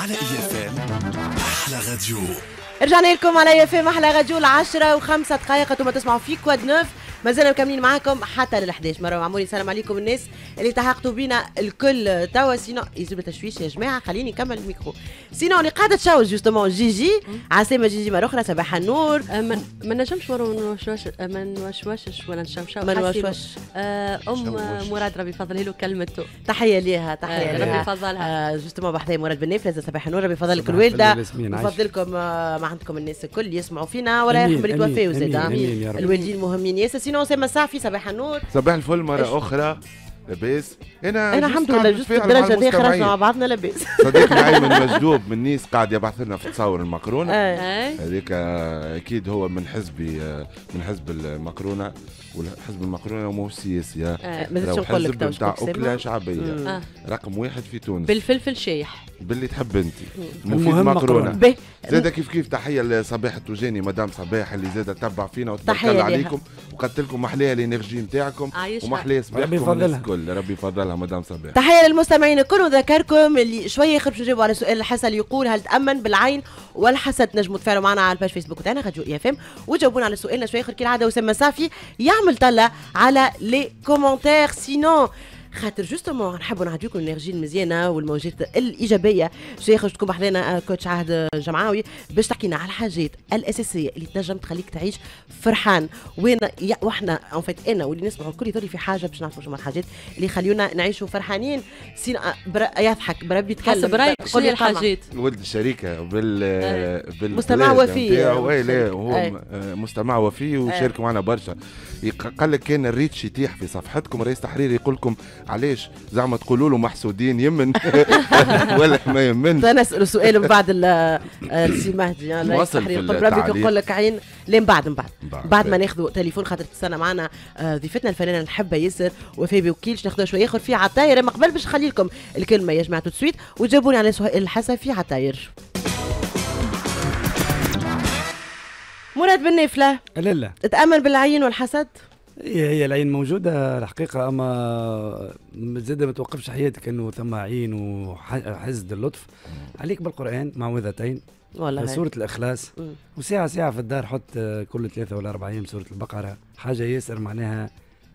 على EFM أحلى راديو. رجعنا لكم على EFM أحلى راديو 10:05 انتم تسمعوا في كواد نوف. مازلنا مكملين معاكم حتى ل11. مروه عموري السلام عليكم الناس اللي تحقتوا بينا الكل توا. سينو يجيب تشويش يا جماعه، خليني نكمل الميكرو. سينو اللي قاعده تشاوز جوستومون جيجي عسلامه جيجي مره اخرى. صباح النور. ما نجمش مروه ما نوشوشش ولا نشمشاو ما نوشوش. مراد ربي يفضله له كلمته. تحيه ليها تحيه ليها ربي يفضلها. جوستومون بحذايا مراد بالنيف. لازم صباح النور. ربي يفضلك الوالده ويفضلكم ما عندكم الناس الكل يسمعوا فينا ولا يحمل يتوفاو زاد. الوالدين مهمين ياسر. سينو اسامه الصافي صباح النور. صباح الفل مرة أخرى. لاباس؟ أنا الحمد لله جست الدرجة دي خرجنا مع بعضنا لاباس. صديقنا أيمن مجدوب من نيس قاعد يبعث لنا في تصور المقرونة. هذيك أكيد هو من حزب المقرونة، والحزب المقرونة مو سياسي. مازلتش نقول لك بتاع أكلة شعبية رقم 1 في تونس بالفلفل شايح باللي تحب أنت. مفيد مقرونة زاد. كيف تحية لصباح التوجاني مدام صباح اللي زاد تبع فينا وتبارك عليكم وقالت لكم محليها الانرجي نتاعكم ومحليها صباحكم الكل. ربي يفضلها مدام صباح. تحية للمستمعين الكل. وذكركم اللي شوية يخرجوا يجاوبوا على سؤال الحسن اللي يقول هل تأمن بالعين والحسد. نجموا تفاعلوا معنا على الباج فيسبوك تاعنا راديو EFM وتجاوبونا على سؤالنا شوية. خير كالعادة وسام صافي يعمل طلة على لي كومنتير. سينو خاطر جوستومون نحبوا نعطيكم الانرجي المزيانه والموجات الايجابيه. شويه خرج تكون بحذانا كوتش عهد جمعاوي باش تحكينا على الحاجات الاساسيه اللي تنجم تخليك تعيش فرحان. وين واحنا ان فيت انا واللي نسمعوا الكل يضل في حاجه باش نعرفوا شنو الحاجات اللي يخليونا نعيشوا فرحانين. يضحك بربي يتكلم. برايك شنو الحاجات؟ ولد الشركه مستمع وفي. لا هو مستمع وفي وشارك معنا برشا. قال لك كان الريتش يتيح في صفحتكم رئيس تحرير يقول لكم علاش زعما تقولوا له محسودين يمن ولا ما يمنش. انا اسال سؤال من بعد السي مهدي ربي يقول لك عين لين بعد ما ناخذوا تليفون خاطر تستنى معنا ضيفتنا الفنانه نحبها ياسر وفي بوكيلش ناخذوا شويه ياخذ فيه عطاير. ما قبل باش نخلي لكم الكلمه يا جماعه تسويت وتجاوبوني على سؤال الحسن في عطاير. مراد بالنافله لا تأمل بالعين والحسد. هي العين موجودة الحقيقة، أما زاد ما توقفش حياتك أنه ثم عين وحزد اللطف. عليك بالقرآن معوذتين والله سورة الإخلاص وساعة في الدار حط كل 3 ولا 4 أيام سورة البقرة. حاجة ياسر معناها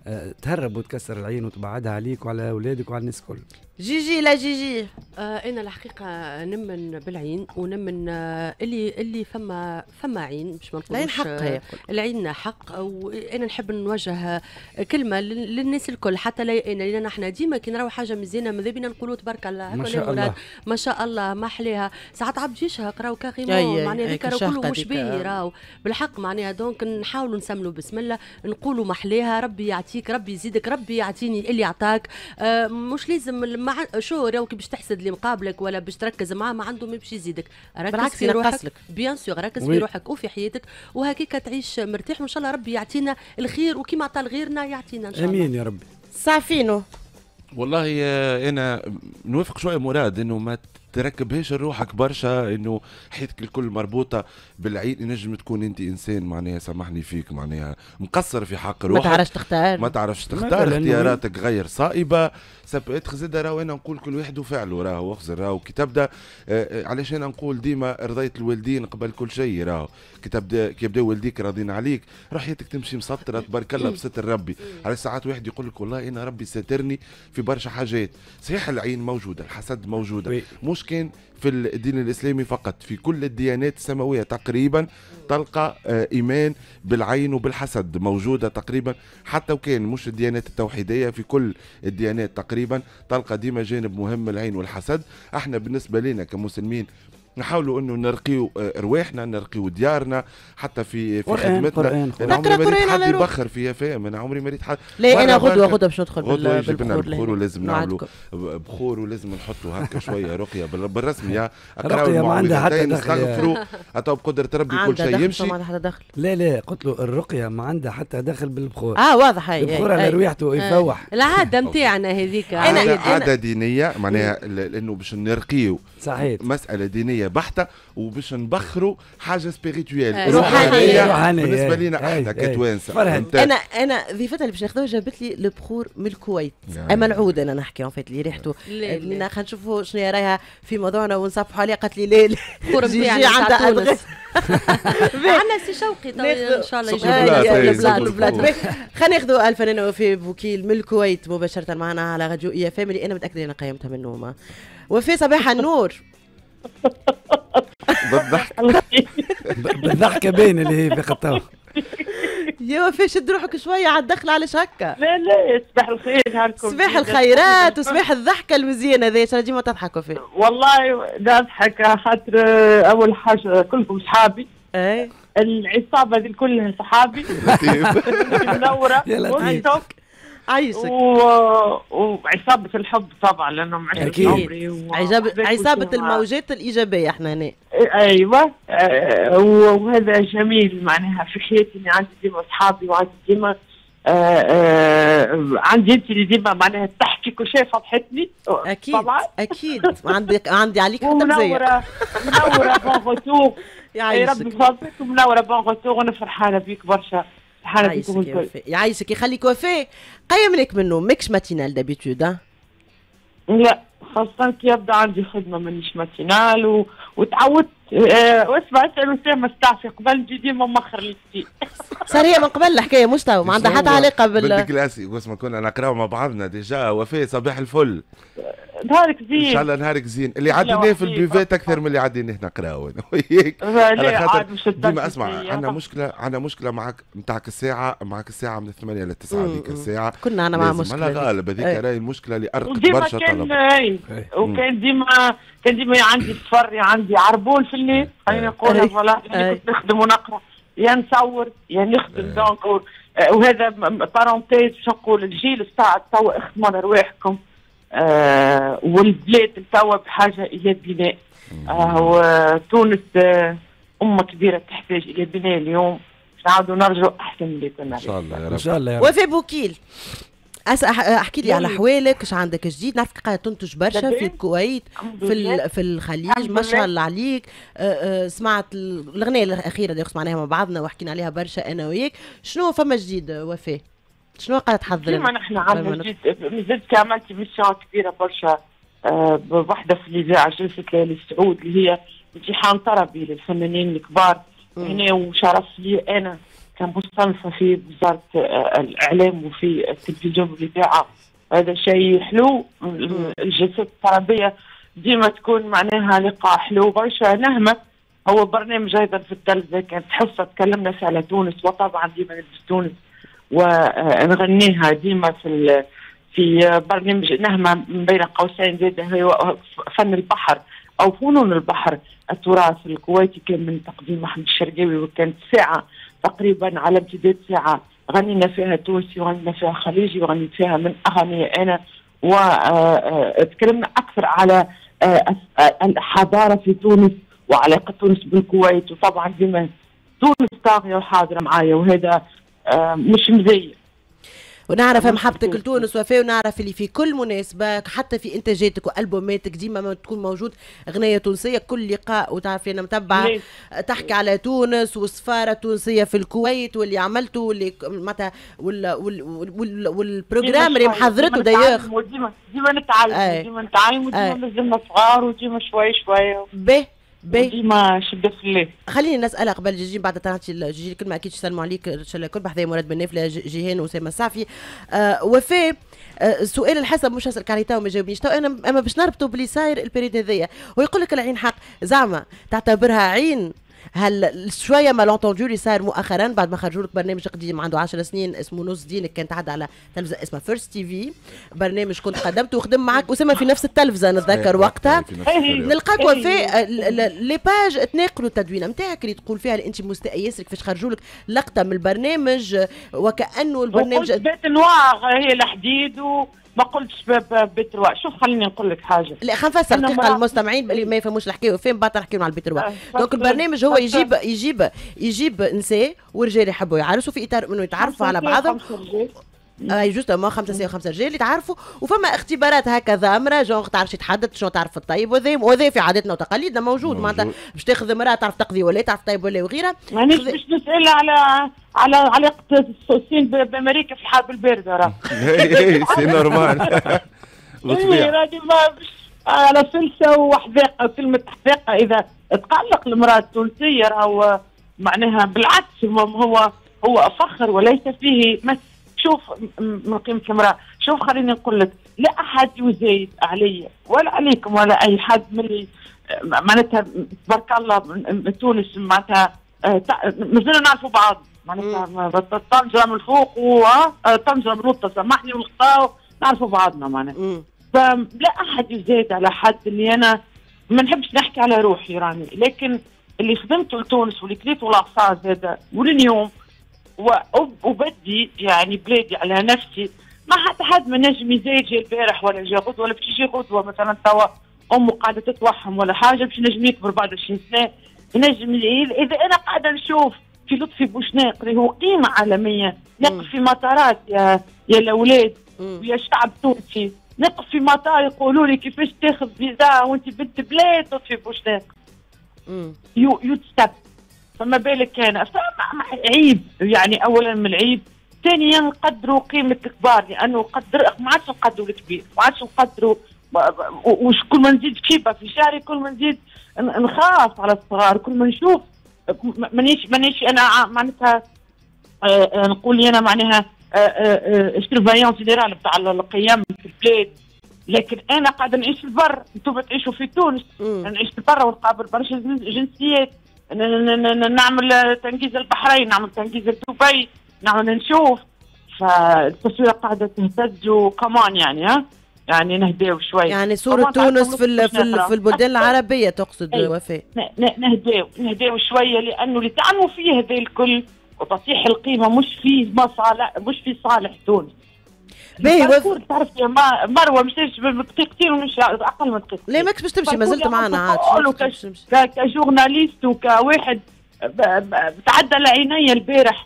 تهرب وتكسر العين وتبعدها عليك وعلى أولادك وعلى الناس كل. جيجي لا جيجي انا الحقيقه نمن بالعين ونمن اللي فما عين باش ما نقولوش حق. العين حق. وانا نحب نوجه كلمه للناس الكل حتى لان احنا ديما كي نراو حاجه مزيانه ماذا بينا نقولوا تبارك الله ما شاء الله ما شاء الله ما احلاها. ساعات عبد يشهق راهو كاريمون معناها هذيك راهو كله مش باهي راهو بالحق معناها. دونك نحاولوا نسملوا بسم الله نقولوا ما احلاها. ربي يعطيك ربي يزيدك ربي يعطيني اللي يعطاك. مش لازم شو راوك باش تحسد اللي مقابلك ولا باش تركز معاه ما عنده ما باش يزيدك. ركز في روحك بيان سور ركز في روحك وفي حياتك وهكيك تعيش مرتاح وان شاء الله ربي يعطينا الخير وكيما عطى لغيرنا يعطينا ان شاء الله. امين يا ربي. صافينو والله انا نوافق شويه مراد انه ما تركبهاش روحك برشا انه حياتك الكل مربوطه بالعين. نجم تكون انت انسان معناها سامحني فيك معناها مقصر في حق روحك ما تعرفش تختار اختياراتك غير صائبه. سبقت زاد راهو انا نقول كل واحد وفعله راهو اخزر راهو كي تبدا. علاش انا نقول ديما رضيت الوالدين قبل كل شيء. راهو كي يبداو والديك راضين عليك راح حياتك تمشي مسطره تبارك الله بستر ربي. على ساعات واحد يقول لك والله انا ربي ساترني في برشا حاجات. صحيح العين موجوده الحسد موجوده مش كان في الدين الإسلامي فقط، في كل الديانات السماوية تقريبا تلقى إيمان بالعين وبالحسد موجودة تقريبا. حتى وكان مش الديانات التوحيدية في كل الديانات تقريبا تلقى ديما جانب مهم العين والحسد. احنا بالنسبة لنا كمسلمين نحاولوا انه نرقيو رواحنا نرقيو ديارنا حتى في خدمتنا. انا عمري ما ريت حد يبخر فيها فاهم. انا عمري ما ريت حد. لا انا غدوه باش ندخل بالبخور ولازم نعملوا بخور ولازم نحطوا هكا شويه رقيه بالرسمي يا رقيه ما عندها حتى دخل. حتى بقدره ربي كل شيء يمشي. لا قلت له الرقيه ما عندها حتى دخل بالبخور. واضح. هي البخور على رواحته يفوح. العاده نتاعنا هذيك عاده دينيه معناها لانه باش نرقيو صحيح مساله دينيه بحته وباش نبخروا حاجه سبيريتويال روحانيه بالنسبه لنا احنا كتوانسه. انا ضيفتها اللي باش ناخذوها جابت لي البخور من الكويت اما العود انا نحكي ان فيت اللي ريحته خلينا نشوفوا شنو رايها في موضوعنا ونصفحوا عليه. قالت لي لا جيجي عندها تونس عندنا سي شوقي ان شاء الله يجيب البلاد. خلينا ناخذوا الفنانه وفاء بوكيل من الكويت مباشره معنا على راديو اي اف ام اللي انا متاكده انا قيمتها من النوم. وفاء صباح النور. بالضحكه باين اللي هي في خطاوه. يا وفاء شد روحك شويه على الدخل علاش هكا؟ لا صباح الخير هالكم. صباح الخيرات وصباح الضحكه المزيانه هذه. شنو ديما تضحك وفاء؟ والله نضحك خاطر اول حاجه كلكم صحابي. اي العصابه دي كلها صحابي. منوره وانتم عايشك وعصابه الحب طبعا لانهم عشت عمري عصابه الموجات الايجابيه احنا هنا. ايوه وهذا جميل معناها في حياتي اني عندي ديما اصحابي وعندي ديما عندي انت اللي ديما معناها تحكي كل شيء فضحتني. اكيد طبعا اكيد عندي عليك حتى منوره بون غوتور يا رب يفضلك ومنوره بون غوتور وانا فرحانه بيك برشا. يعيشك يخليك وفاء. قيم لك منه ماكش ماتينال دابيتود؟ لا خاصة كي يبدا عندي خدمة مانيش ماتينال وتعودت واسمع اسأل أسامة استعفي قبل نجي ديما مخر للتي. صار هي من قبل الحكاية مش تو ما عندها حتى علاقة بالكلاسي واسمع كنا نقراو مع بعضنا ديجا. وفاء صباح الفل. نهارك زين ان شاء الله نهارك زين. اللي عديناه في البيفات اكثر من اللي عديناه نقراو وياك. لا عاد مش ديما اسمع عندنا مشكله معك نتاعك الساعه من 8 ل 9 هذيك الساعه كنا انا مع مشكله على غالب هذيك راهي المشكله اللي ارقت برشا طلب. وكان ديما عندي صفر عندي عربون في الليل خلينا نقولها فوالا كنت نخدم ونقرا يا نصور يا نخدم دونك وهذا بارونتيز باش نقول الجيل الساعه توا اخدموا على رواحكم. والبلاد توا بحاجه الى بناء. وتونس امه كبيره تحتاج الى بناء اليوم. نعاودوا نرجعوا احسن من اللي كنا. ان شاء الله يا رب. ان شاء الله يا رب. وفاء بوكيل احكي لي على احوالك. ايش عندك جديد؟ نعرفك قاعده تنتج برشا في الكويت في الخليج ما شاء الله عليك. سمعت الاغنيه الاخيره اللي معناها مع بعضنا وحكينا عليها برشا انا وياك. شنو فما جديد وفاء؟ شنو قاعده تحضر؟ ديما نحن عندنا جديد. مازلت عملت ميسيون كبيره برشا بوحده في الاذاعه جلسه ليالي السعود اللي هي امتحان طربي للفنانين الكبار هنا. وشرف لي انا كمصنفه في وزاره الاعلام وفي التلفزيون والاذاعه. هذا شيء حلو. الجلسات الطربيه ديما تكون معناها لقاء حلو برشا. نهمه هو برنامج ايضا في التلفزه كانت حصه تكلمنا فيها على تونس وطبعا ديما نلبس تونس ونغنيها ديما في برنامج نهمه من بين قوسين زاد هو فن البحر او فنون البحر التراث الكويتي. كان من تقديم احمد الشرقاوي وكانت ساعه تقريبا على امتداد ساعه غنينا فيها تونسي وغنينا فيها خليجي وغنيت فيها من اغاني انا. وتكلمنا اكثر على الحضاره في تونس وعلاقه تونس بالكويت. وطبعا ديما تونس طاغيه وحاضره معايا وهذا مش مزيف. ونعرف محبتك لتونس وفاء ونعرف اللي في كل مناسبة حتى في انتاجاتك والبوماتك ديما ما تكون موجود اغنية تونسية. كل لقاء وتعرفي انا متبعة تحكي على تونس والسفارة التونسية في الكويت واللي عملته واللي متى والبروجرام اللي محضرته دايوغ. ديما نتعلم وديما مازلنا صغار وديما شوية ديما شدة في الليل. خليني نسألها قبل جيجي بعد تعطي جيجي الكلمة أكيد يسلموا عليك إن شاء الله كل بحذايا مراد بن نافلة جيهان وأسامة السعفي. وفاء السؤال الحسب مش هسألك عليه تو ما جاوبنيش تو أنا أما باش نربطوا باللي صاير البريد هذيا ويقول لك العين حق زعما تعتبرها عين. هل شويه ما لونتوندو اللي صار مؤخرا بعد ما خرجوا لك برنامج قديم عنده 10 سنين اسمه نص دينك كان تعدى على تلفزه اسمها فيرست تي في. برنامج كنت قدمته وخدم معك اسامه في نفس التلفزه نتذكر وقتها. نلقاك وفاء لي باج تناقلوا التدوينه نتاعك اللي تقول فيها اللي انت مستاء ياسر كيفاش خرجوا لك لقطه من البرنامج وكانه البرنامج بيت نوار هي الحديد ما قلتش بيت رواق. شوف خليني نقول لك حاجه. لا خلينا نفسر دقيقه للمستمعين اللي ما يفهموش الحكايه وفين بعد نحكيو على البيت رواق. دونك البرنامج هو يجيب نساء ورجال يحبوا يعرسوا في اطار انه يتعرفوا على بعضهم اي جوستومون 5 نساء و5 رجال اللي تعرفوا، وفما اختبارات هكذا امراه جونغ تعرف تحدد شنو تعرف الطيب وذا في عاداتنا وتقاليدنا موجود معناتها باش تاخذ امراه تعرف تقضي ولا تعرف طيب ولا وغيرها. مانيش باش نسال على علاقه الصين بامريكا في الحرب البارده راه سي نورمال راني على فلسه وحذاقه. كلمه حذاقه اذا تقلق المراه التونسيه راهو معناها بالعكس هو فخر وليس فيه. شوف من قيمه المراه، شوف خليني نقول لك لا احد يزايد علي ولا عليكم ولا اي حد من اللي معناتها تبارك الله من تونس معناتها مازلنا نعرفوا بعض معناتها طنجره من الفوق وطنجره من الوسط سامحني والخطا نعرفوا بعضنا معناتها. فلا احد يزايد على حد. اللي انا ما نحبش نحكي على روحي راني، لكن اللي خدمته لتونس واللي كليته العصا زاده ولليوم وبدي يعني بلادي على نفسي. ما حد ما نجم يزايد جا البارح ولا جا غدوه ولا باش يجي غدوه مثلا توا امه قاعده تتوحم ولا حاجه باش نجم يكبر بعد 20 سنه. نجم اذا انا قاعده نشوف في لطفي بوشناق اللي هو قيمه عالميه نقف في مطارات يا الاولاد ويا الشعب التونسي، نقف في مطار يقولوا لي كيفاش تاخذ فيزا وانت بنت بلاد لطفي بوشناق يتستب. فما بالك انا عيب يعني. اولا من العيب، ثانيا نقدروا قيمه الكبار لانه ما عادش نقدروا الكبير، ما عادش نقدروا وش كل ما نزيد كيبه في شعري كل ما نزيد نخاف على الصغار. كل ما نشوف مانيش انا معناتها نقول لي انا معناها سيرفايون جينيرال بتاع القيم في البلاد، لكن انا قاعده نعيش في البر، انتم تعيشوا في تونس. نعيش في البر ونقابل برشا جنسيات، نعمل تنجيز البحرين، نعمل تنجيز دبي، نعمل نشوف. فالتصوير قاعده تهتز وكمان يعني نهداو شوي. يعني صورة تونس في البلدان العربية تقصد وفاء؟ نهداو شوية لأنه اللي تعملوا فيه هذا الكل وتصحيح القيمة مش في مصالح، مش في صالح تونس. تعرف يا مروة مش دقيقتين ومش أقل من دقيقتين. لا ماكش باش تمشي ما زلت معنا عاد. كجورناليست وكواحد تعدى لعيني البارح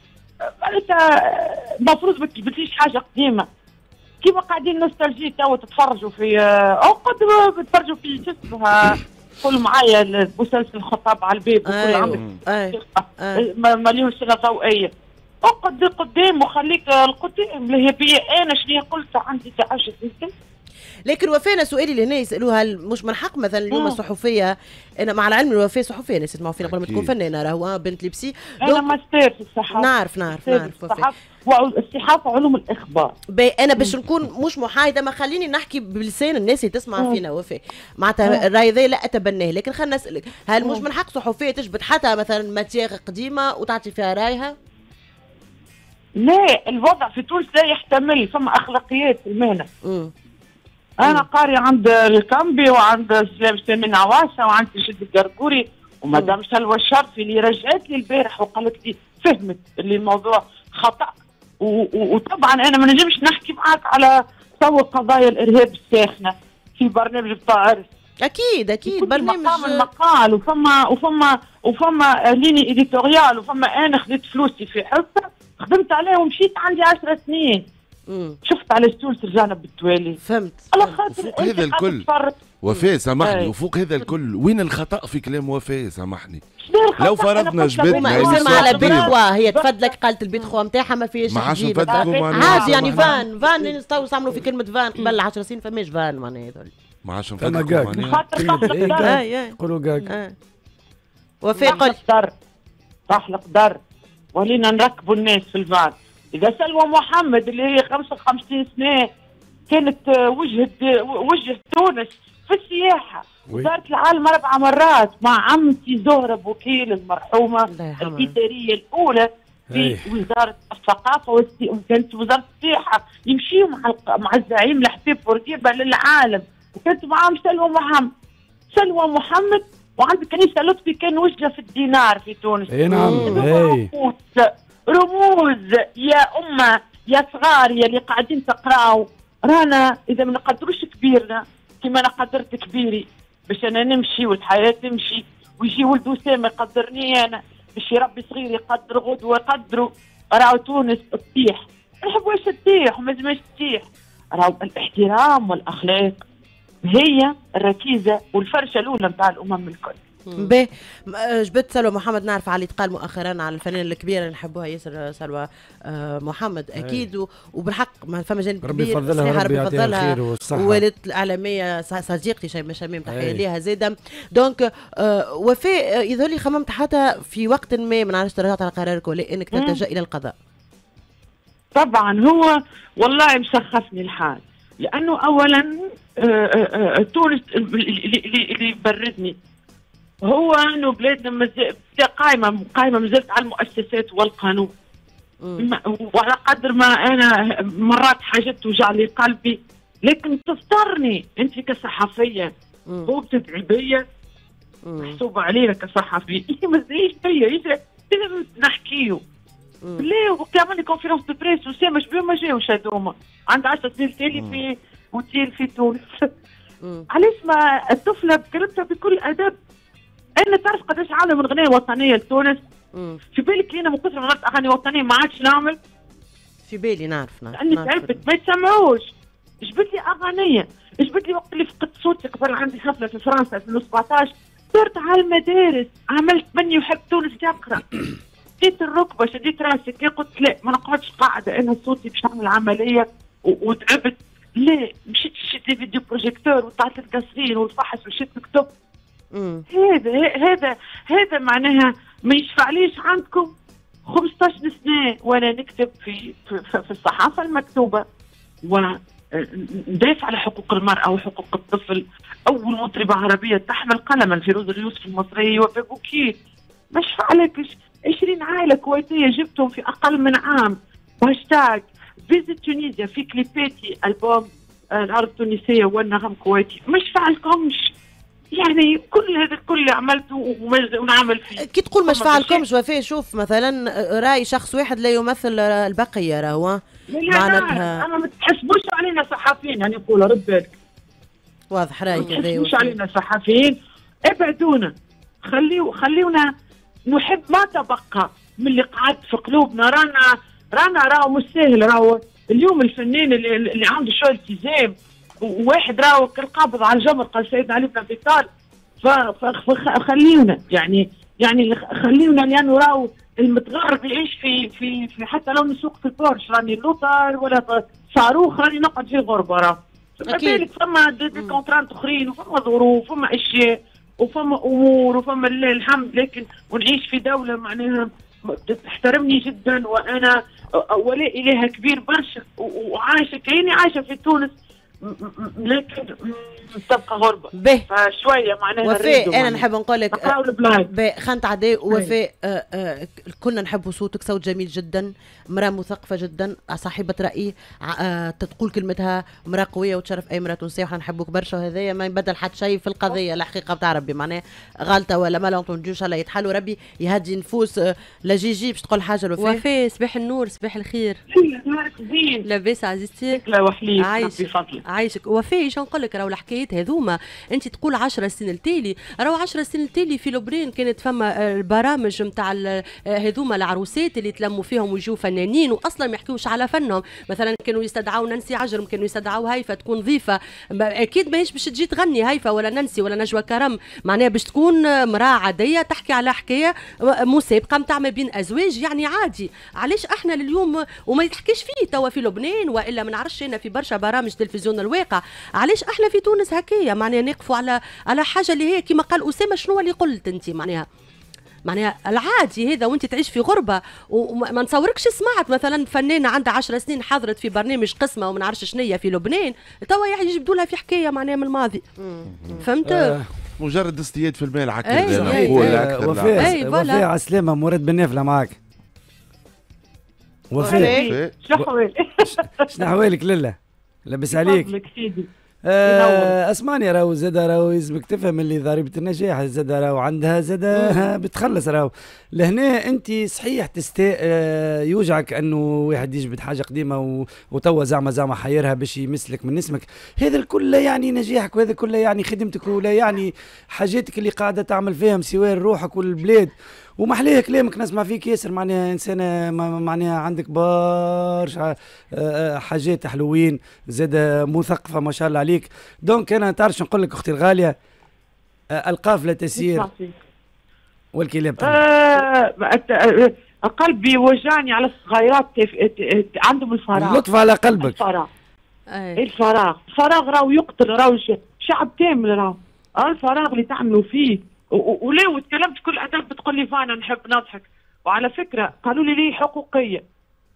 المفروض ما تجبدليش حاجة قديمة كيما قاعدين نوستالجي توا تتفرجوا في او قد تتفرجوا في شو اسمها قول معايا مسلسل الخطاب على الباب وكل عمرك مليون سنه ضوئيه اقعد قدام وخليك القدام اللي هي بي انا شنو قلت عندي 10 سنين. لكن وفانا سؤالي اللي هنا يسالوها مش من حق مثلا اليوم الصحفيه. انا مع العلم الوفاء صحفيه ناس يسمعوا فينا قبل ما تكون فنانه راهو بنت لبسي. انا ماستر في الصحافه. نعرف الصحافه علوم الاخبار. انا باش نكون مش محايده ما خليني نحكي بلسان الناس اللي تسمع فينا وفاء معناتها الراي ذا لا اتبناه. لكن خلينا نسالك هل مش من حق صحفيه تجبد حتى مثلا ماتيغ قديمه وتعطي فيها رايها؟ لا الوضع في تونس لا يحتمل. فما اخلاقيات في المهنه. انا قاري عند الكامبي وعند سليمان عواسه وعند جد القرقوري ومدام سلوى الشرفي اللي رجعت لي البارح وقالت لي فهمت اللي الموضوع خطا. وطبعا انا ما نجمش نحكي معاك على سوى قضايا الارهاب الساخنه في برنامج بتاع عرس. اكيد برنامج مقال وفما ليني اديتوريال وفما انا خذيت فلوسي في حصه خدمت عليه ومشيت عندي 10 سنين. شفت على ستولس رجعنا بالتوالي. فهمت. على خاطر فوق هذا الكل وفاء سامحني وفوق هذا الكل وين الخطأ في كلام وفاء سامحني؟ لو فرضنا جبدنا يسمى على بيت خوا هي تفدلك قالت البيت خوا نتاعها ما فيهاش عادي يعني فان نستعملوا في كلمة فان قبل 10 سنين فماش فان معناها هذول ما عادش نفدلكم يقولوا جاك. وفاء قل صح القدر ولينا نركبوا الناس في الفان. إذا سلوى محمد اللي هي 55 سنة كانت وجه تونس في السياحة وزارة العالم 4 مرات مع عمتي زهرة بوكيل المرحومة الإدارية الأولى في وزارة الثقافة وكانت وزارة السياحة يمشيوا مع الزعيم الحبيب بورقيبة للعالم وكانت معهم سلوى محمد وعند كنيسة لطفي كان وجهه في الدينار في تونس. اي نعم. رموز يا أمة يا صغار يا اللي قاعدين تقراوا رانا إذا ما نقدروش كبيرنا كما أنا قدرت كبيري باش أنا نمشي والحياة تمشي ويجي ولد وسام يقدرني أنا باش يربي صغير يقدر غدوة يقدروا راهو تونس تطيح. نحبوهاش تطيح وما لازمهاش تطيح. راهو الاحترام والاخلاق هي الركيزه والفرشه الاولى نتاع الامم الكل. باهي جبت سلوى محمد. نعرف على اللي تقال مؤخرا على الفنانه الكبيره اللي نحبوها ياسر سلوى محمد اكيد وبالحق ما فما جانب ربي كبير يفضلها ربي يفضلها ولد الاعلاميه صديقتي شيماء شميم تحيه ليها زاده. دونك وفاء يظهر لي خممت حتى في وقت ما نعرفش تراجعت على قرارك ولا انك تلجا الى القضاء. طبعا هو والله مسخفني الحال لانه اولا تونس اللي يبردني هو انه بلادنا قايمه مازالت على المؤسسات والقانون. وعلى قدر ما انا مرات حاجات توجع لي قلبي لكن تفطرني انت كصحفيه هو بتدعي بيا محسوبه علينا كصحفي ما تدعيش بيا نحكيو ليه وكمان لي كونفيرونس دو بريس وسام شبيه ما جاوش هذوما عند 10 سنين تالي في اوتيل في تونس. علاش ما الطفله بكلمتها بكل ادب. انا تعرف قداش عالم من اغنيه وطنيه لتونس. في بالك انا من كثر ما غنت اغاني وطنيه ما عادش نعمل. في بالي نعرف لاني تعبت ما يسمعوش. جبت لي اغانيه جبت لي وقت اللي فقدت صوتي قبل عندي حفله في فرنسا 2017 صرت على المدارس عملت من يحب تونس يقرا. شديت الركبه شديت راسي كي قلت لا ما نقعدش قاعده انا صوتي باش نعمل عمليه وتعبت. لا مشيت شديت فيديو بروجيكتور وطلعت القصرين والفحص وشدت كتب. هذا معناها ما يشفعليش عندكم 15 سنه وانا نكتب في الصحافه المكتوبه وندافع على حقوق المراه وحقوق الطفل. اول مطربه عربيه تحمل قلما فيروز اليوسف المصريه وفاء بوكيت. ما شفعلكش 20 عائله كويتيه جبتهم في اقل من عام. هاشتاج فيزيت تونيزيا في كليباتي البوم العرب التونسيه والنغم كويتي. ما شفعلكمش يعني كل هذا الكل اللي عملته ونعمل فيه. كي تقول ما شفعلكمش وفاء شوف مثلا راي شخص واحد لا يمثل البقيه راهو معناتها اما ما تحسبوش علينا صحفيين يعني نقول رد بالك واضح رايك ما تحسبوش علينا صحفيين. ابعدونا خليونا نحب ما تبقى من اللي قعد في قلوبنا. رانا مش سهل. راهو اليوم الفنان اللي عنده شويه التزام وواحد راهو كالقابض على الجمر قال سيدنا علي بن ابي طالب. فخليونا يعني خليونا لانه راهو المتغرب يعيش في حتى لو نسوق في البورش راني لوطر ولا صاروخ راني نقعد في غربه. راه بالك فما دي كونترانت اخرين وفما ظروف وفما اشياء وفما امور وفما لله الحمد. لكن ونعيش في دوله معناها تحترمني جدا وانا ولاء اليها كبير برشا وعايشه كاني عايشه في تونس لكن تبقى غربه. فشويه معناها وفاء انا نحب نقول لك خانت عداء وفاء كنا نحبوا صوتك. صوت جميل جدا امراه مثقفه جدا صاحبه راي تقول كلمتها امراه قويه وتشرف اي امراه تونسيه وحنا نحبوك برشا. وهذايا ما يبدل حتى شيء في القضيه الحقيقه بتاع ربي معناها غلطه ولا ما لونتونجوش الله يتحلوا ربي يهدي نفوس لجيجي باش تقول حاجه الوفاء. وفاء صباح النور صباح الخير. لاباس عزيزتي لا وحليك بفضلك عايشك. وفاء شو نقول لك راهو الحكايات هذوما انت تقول 10 سنين التالي راهو 10 سنين التالي في لبنان كانت فما البرامج نتاع هذوما العروسات اللي تلموا فيهم ويجوا فنانين واصلا ما يحكيوش على فنهم. مثلا كانوا يستدعوا نانسي عجرم كانوا يستدعوا هيفا تكون ضيفه. اكيد ماهيش باش تجي تغني هيفا ولا نانسي ولا نجوى كرم معناها باش تكون امراه عاديه تحكي على حكايه مسابقه نتاع ما بين ازواج يعني عادي. علاش احنا لليوم وما يتحكيش فيه توا في لبنان والا ما نعرفش انا في برشا برامج تلفزيون الواقع. علاش احنا في تونس هكايا معناها نقفوا على حاجه اللي هي كما قال اسامه شنو اللي قلت انت معناها العادي هذا وانت تعيش في غربه وما نصوركش سمعت مثلا فنانه عندها 10 سنين حضرت في برنامج قسمه وما نعرفش شنيا في لبنان توا يجبدوا لها في حكايه معناها من الماضي. فهمت؟ مجرد اصطياد في المال هكا. وفاء على السلامه مراد بن نافله معاك. وفاء شنو احوالك لله لاباس عليك؟ اسمعني راهو زاده راهو يلزمك تفهم اللي ضريبه النجاح زاده راهو عندها زاده بتخلص راهو لهنا انت صحيح يوجعك انه واحد يجبد حاجه قديمه وتوا زعما حيرها باش يمسلك من اسمك. هذا الكل لا يعني نجاحك وهذا كله يعني خدمتك ولا يعني حاجاتك اللي قاعده تعمل فيها مسوار روحك والبلاد ومحليه كلامك نسمع فيك ياسر، معناها انسانه معناها عندك برشا حاجات حلوين، زاد مثقفه ما شاء الله عليك. دونك انا تعرف نقول لك اختي الغاليه، القافله تسير والكلاب قلبي وجعني على الصغيرات عندهم الفراغ. لطف على قلبك. الفراغ راهو يقتل، راهو شعب كامل راهو الفراغ اللي تعملوا فيه. وليه وتكلمت كل ادب بتقول لي فانا نحب نضحك. وعلى فكره قالوا لي حقوقيه.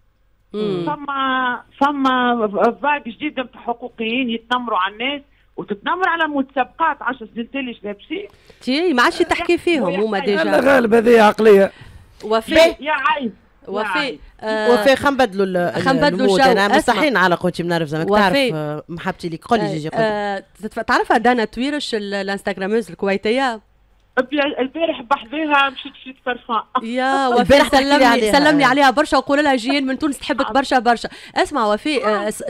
ثم فايب جديده نتاع حقوقيين يتنمروا على الناس وتتنمر على متسابقات 10 سنين تالي لابسين. تي ما عادش تحكي فيهم هما ديجا. لا غالب هذه عقليه. وفي يا عيب وفي خنبدلوا المود. انا مستحيل على قوتي بنعرف زعما تعرف محبتي ليك. قولي جيجي قولي. تعرفها دانا تويرش الانستغراموز الكويتيه؟ البارح بحذاها مشيت في فرفان. يا وفي سلم لي عليها برشا وقول لها جيين من تونس تحبك برشا برشا. اسمع وفي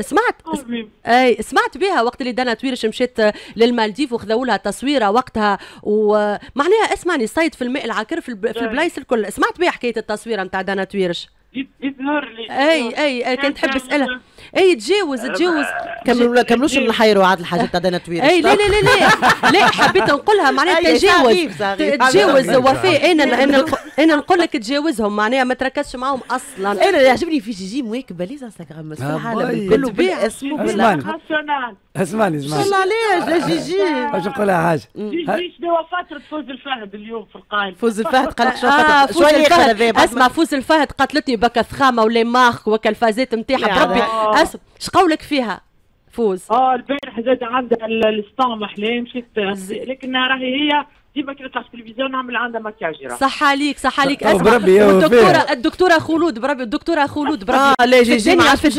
سمعت بها وقت اللي دانا تويرش مشيت للمالديف وخذوا لها تصويره وقتها، ومعناها اسمعني صيد في الماء العكر في البلايص الكل. سمعت بها حكايه التصويره نتاع دانا تويرش؟ يظهر لي اي كنت تحب اسالها. تجاوز كملوش نحيروا عاد الحاجات تاع دانا تويرش. لا حبيت نقولها معناها تجاوز وفاء. انا نقول لك تجاوزهم، معناها ما تركزش معاهم اصلا. انا اللي يعجبني في جيجي مويكبه لي انستغرام في العالم الكل باسمه. اسمعني ان شاء الله علاش لا جيجي باش نقولها حاجه. جيجي شنو فتره فوز الفهد اليوم في القائمه. فوز الفهد قال لك شويه اسمع فوز الفهد قاتلتني بك ثخامه ولا مارك وكالفازات نتاعها بربي. اش قولك فيها فوز؟ البارح زاد عندها الاسطان محلاه مشيت، لكن راهي هي ديما كي نطلع في التلفزيون نعمل عندها مكياج. صح عليك اسمع الدكتوره خلود بربي لا جيجي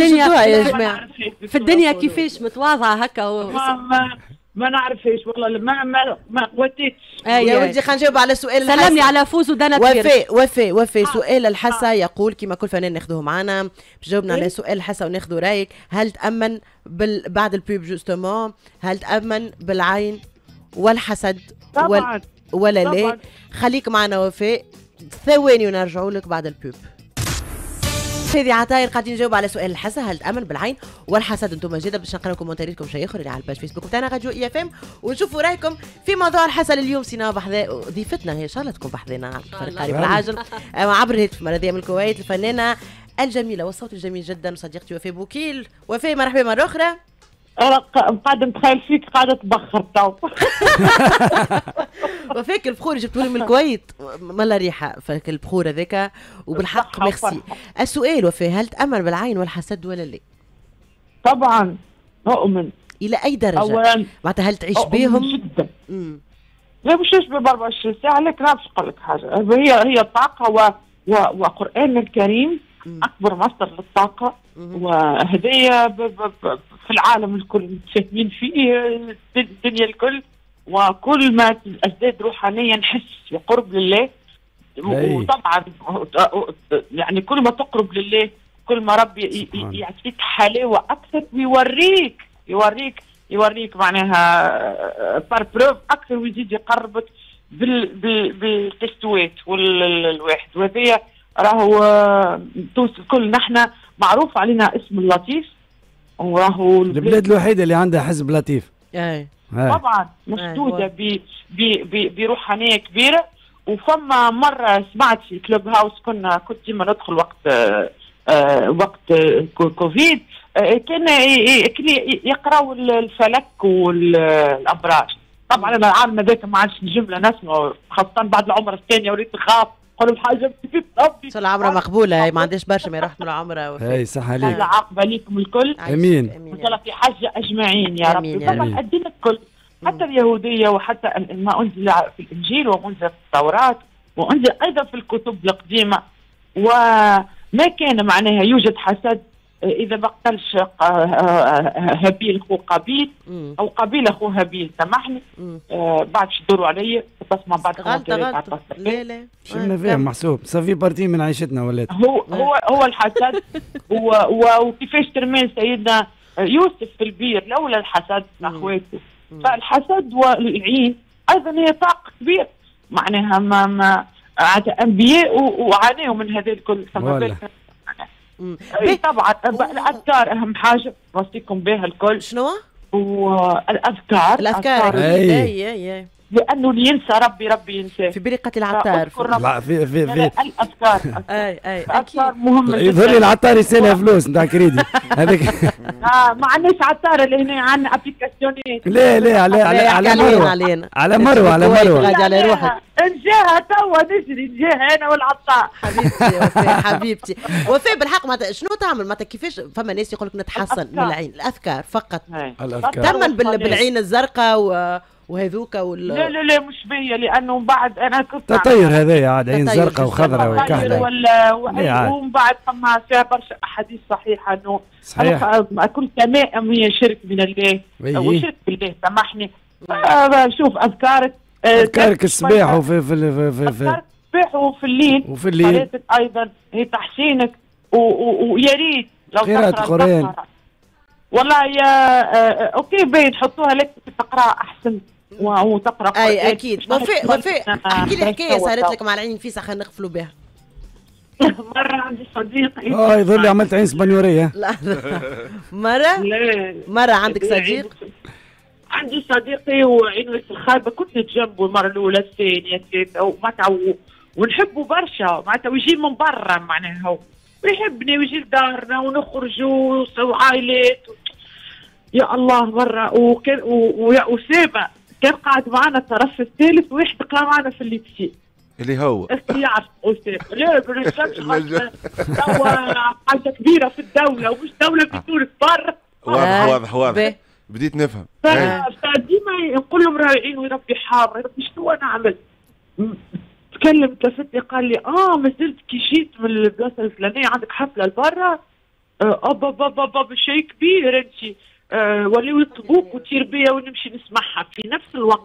في الدنيا كيفاش متواضعه هكا ما نعرفش والله ما قوتيتش. يا ولدي خلينا نجاوب على سؤال الحسا. سلمني على فوز ودانا وفاء سؤال الحسا يقول كما كل فنان ناخذوه معنا باش جاوبنا على سؤال الحسا وناخذوا رايك. هل تأمن بعد البيب جوستومون، هل تأمن بالعين والحسد ولا لا؟ خليك معنا وفاء ثواني ونرجعوا لك بعد البيب. سيدي عطاير قاعدين نجاوب على سؤال الحسا، هل تأمن بالعين والحسد؟ انتم جدا باش نقرا كومنتارياتكم شي اخر اللي على الباج فيسبوك تاعنا راديو اي اف ام ونشوفوا رايكم في موضوع الحسا اليوم. سينا بحذا ضيفتنا هي ان شاء الله تكون بحذانا على الطريق قريب العاجل عبر الهاتف مرضيه من الكويت الفنانه الجميله والصوت الجميل جدا صديقتي وفاء بوكيل. وفاء مرحبا مره اخرى. قاعده نتخيل فيك قاعده تبخر تو. وفاك البخور جبتولي من الكويت ملا ريحه فاك البخور هذاك وبالحق ميرسي. السؤال وفاء، هل تأمن بالعين والحسد ولا لا؟ طبعا أؤمن. الى اي درجه؟ اولا معناتها هل تعيش بهم؟ جدا. لا مش ب 24 ساعه، لكن باش نقول لك حاجه، هي الطاقه وقرآن الكريم اكبر مصدر للطاقه، وهدايا في العالم الكل متفاهمين فيه الدنيا الكل، وكل ما ازداد روحانيا نحس بقرب لله. وطبعا يعني كل ما تقرب لله كل ما ربي يعطيك حلاوه اكثر ويوريك معناها بار بروف اكثر، ويزيد يقربك بالتستوات والواحد. وهذه راهو تونس الكل نحن معروف علينا اسم اللطيف، وراهو البلاد الوحيده اللي عندها حزب لطيف. طبعا مشدوده بروحانيه كبيره. وفما مره سمعت في كلوب هاوس كنت ديما ندخل وقت كوفيد، كان يقراوا الفلك والابراج. طبعا انا العام هذاك ما عادش نجم نسمع، خاصه بعد العمره الثانيه وليت نخاف نقول الحاجه في ربي. العمره مقبوله، ما عنديش برشا ما يروح من العمره. اي صح عليك. الله عاقبه ليكم الكل. امين. ان شاء الله في حاجه اجمعين يا رب. طبعا الدين الكل حتى اليهوديه وحتى ما انزل في الانجيل وانزل في التوراه وانزل ايضا في الكتب القديمه، وما كان معناها يوجد حسد اذا ما قتلش هابيل اخو قابيل او قابيل اخو هابيل. سامحني بعد شدوروا علي تسمع بعد غلطه لا شفنا فيها محسوب صافي بارتي من عيشتنا ولات. هو الحسد. وكيفاش ترمي سيدنا يوسف في البير لولا الحسد اخواته. فالحسد والعين ايضا هي طاقه كبيره، معناها ما انبياء وعانوا من هذا الكل. طبعا الاذكار اهم حاجه نوصيكم بها الكل. شنو؟ والاذكار اي لانه اللي ينسى ربي ينساه. في بالي قتل العطار في الاذكار اي اذكار مهمه. يظهر لي العطار يسالها فلوس نتاع كريدي هذاك. ما عندناش عطار اللي هنا عندنا ابليكاسيونات. لا على مروه غادي على روحك. نجاها توا نجري نجاها انا والعطار. حبيبتي وفاء بالحق معناتها شنو تعمل معناتها كيفاش فما ناس يقول لك نتحسن من العين؟ الاذكار فقط. تمن بالعين الزرقاء وهذوكا لا مش بيا لانه بعد انا كنت تطير هذايا عاد عين زرقاء وخضراء وكحله ومن بعد فما فيها برشا احاديث صحيحه انه كل تمائم هي شرك من الله وشرك بالله سامحني. شوف اذكارك الصباح وفي الصباح وفي الليل ايضا هي تحسينك ويا ريت لو قراءة القرآن. والله يا اوكي باين تحطوها لك تقرا احسن وتقرا قرآن. اي اكيد. وفاء احكي لي حكايه صارت لك مع العين الفيسه خلينا نغفلوا بها. مره عندي صديق يظل لي عملت عين اسبانيوريه. لا مره عندك صديق؟ عندي صديقي وعينه الخايبه كنت جنبه المره الاولى الثانيه الثالثه ومعناتها ونحبه برشا معناتها ويجي من برا معناها هو ويحبني ويجي لدارنا ونخرجوا وعائلات يا الله برا. وكان وأسامة كان قاعد معنا الطرف الثالث واحد قرا معنا في الليتسي اللي هو يعرف أسامة. لا بالرسالة حاجة كبيرة في الدولة ومش دولة بتونس برا. واضح بديت نفهم. فديما نقول لهم رايعين وربي حار ربي شنو نعمل. تكلم كفتني قال لي ما زلت كي جيت من البلاصه الفلانيه عندك حفله لبرا بابا شيء كبير انت وليو يطلبوك وتير بيا ونمشي نسمعها في نفس الوقت.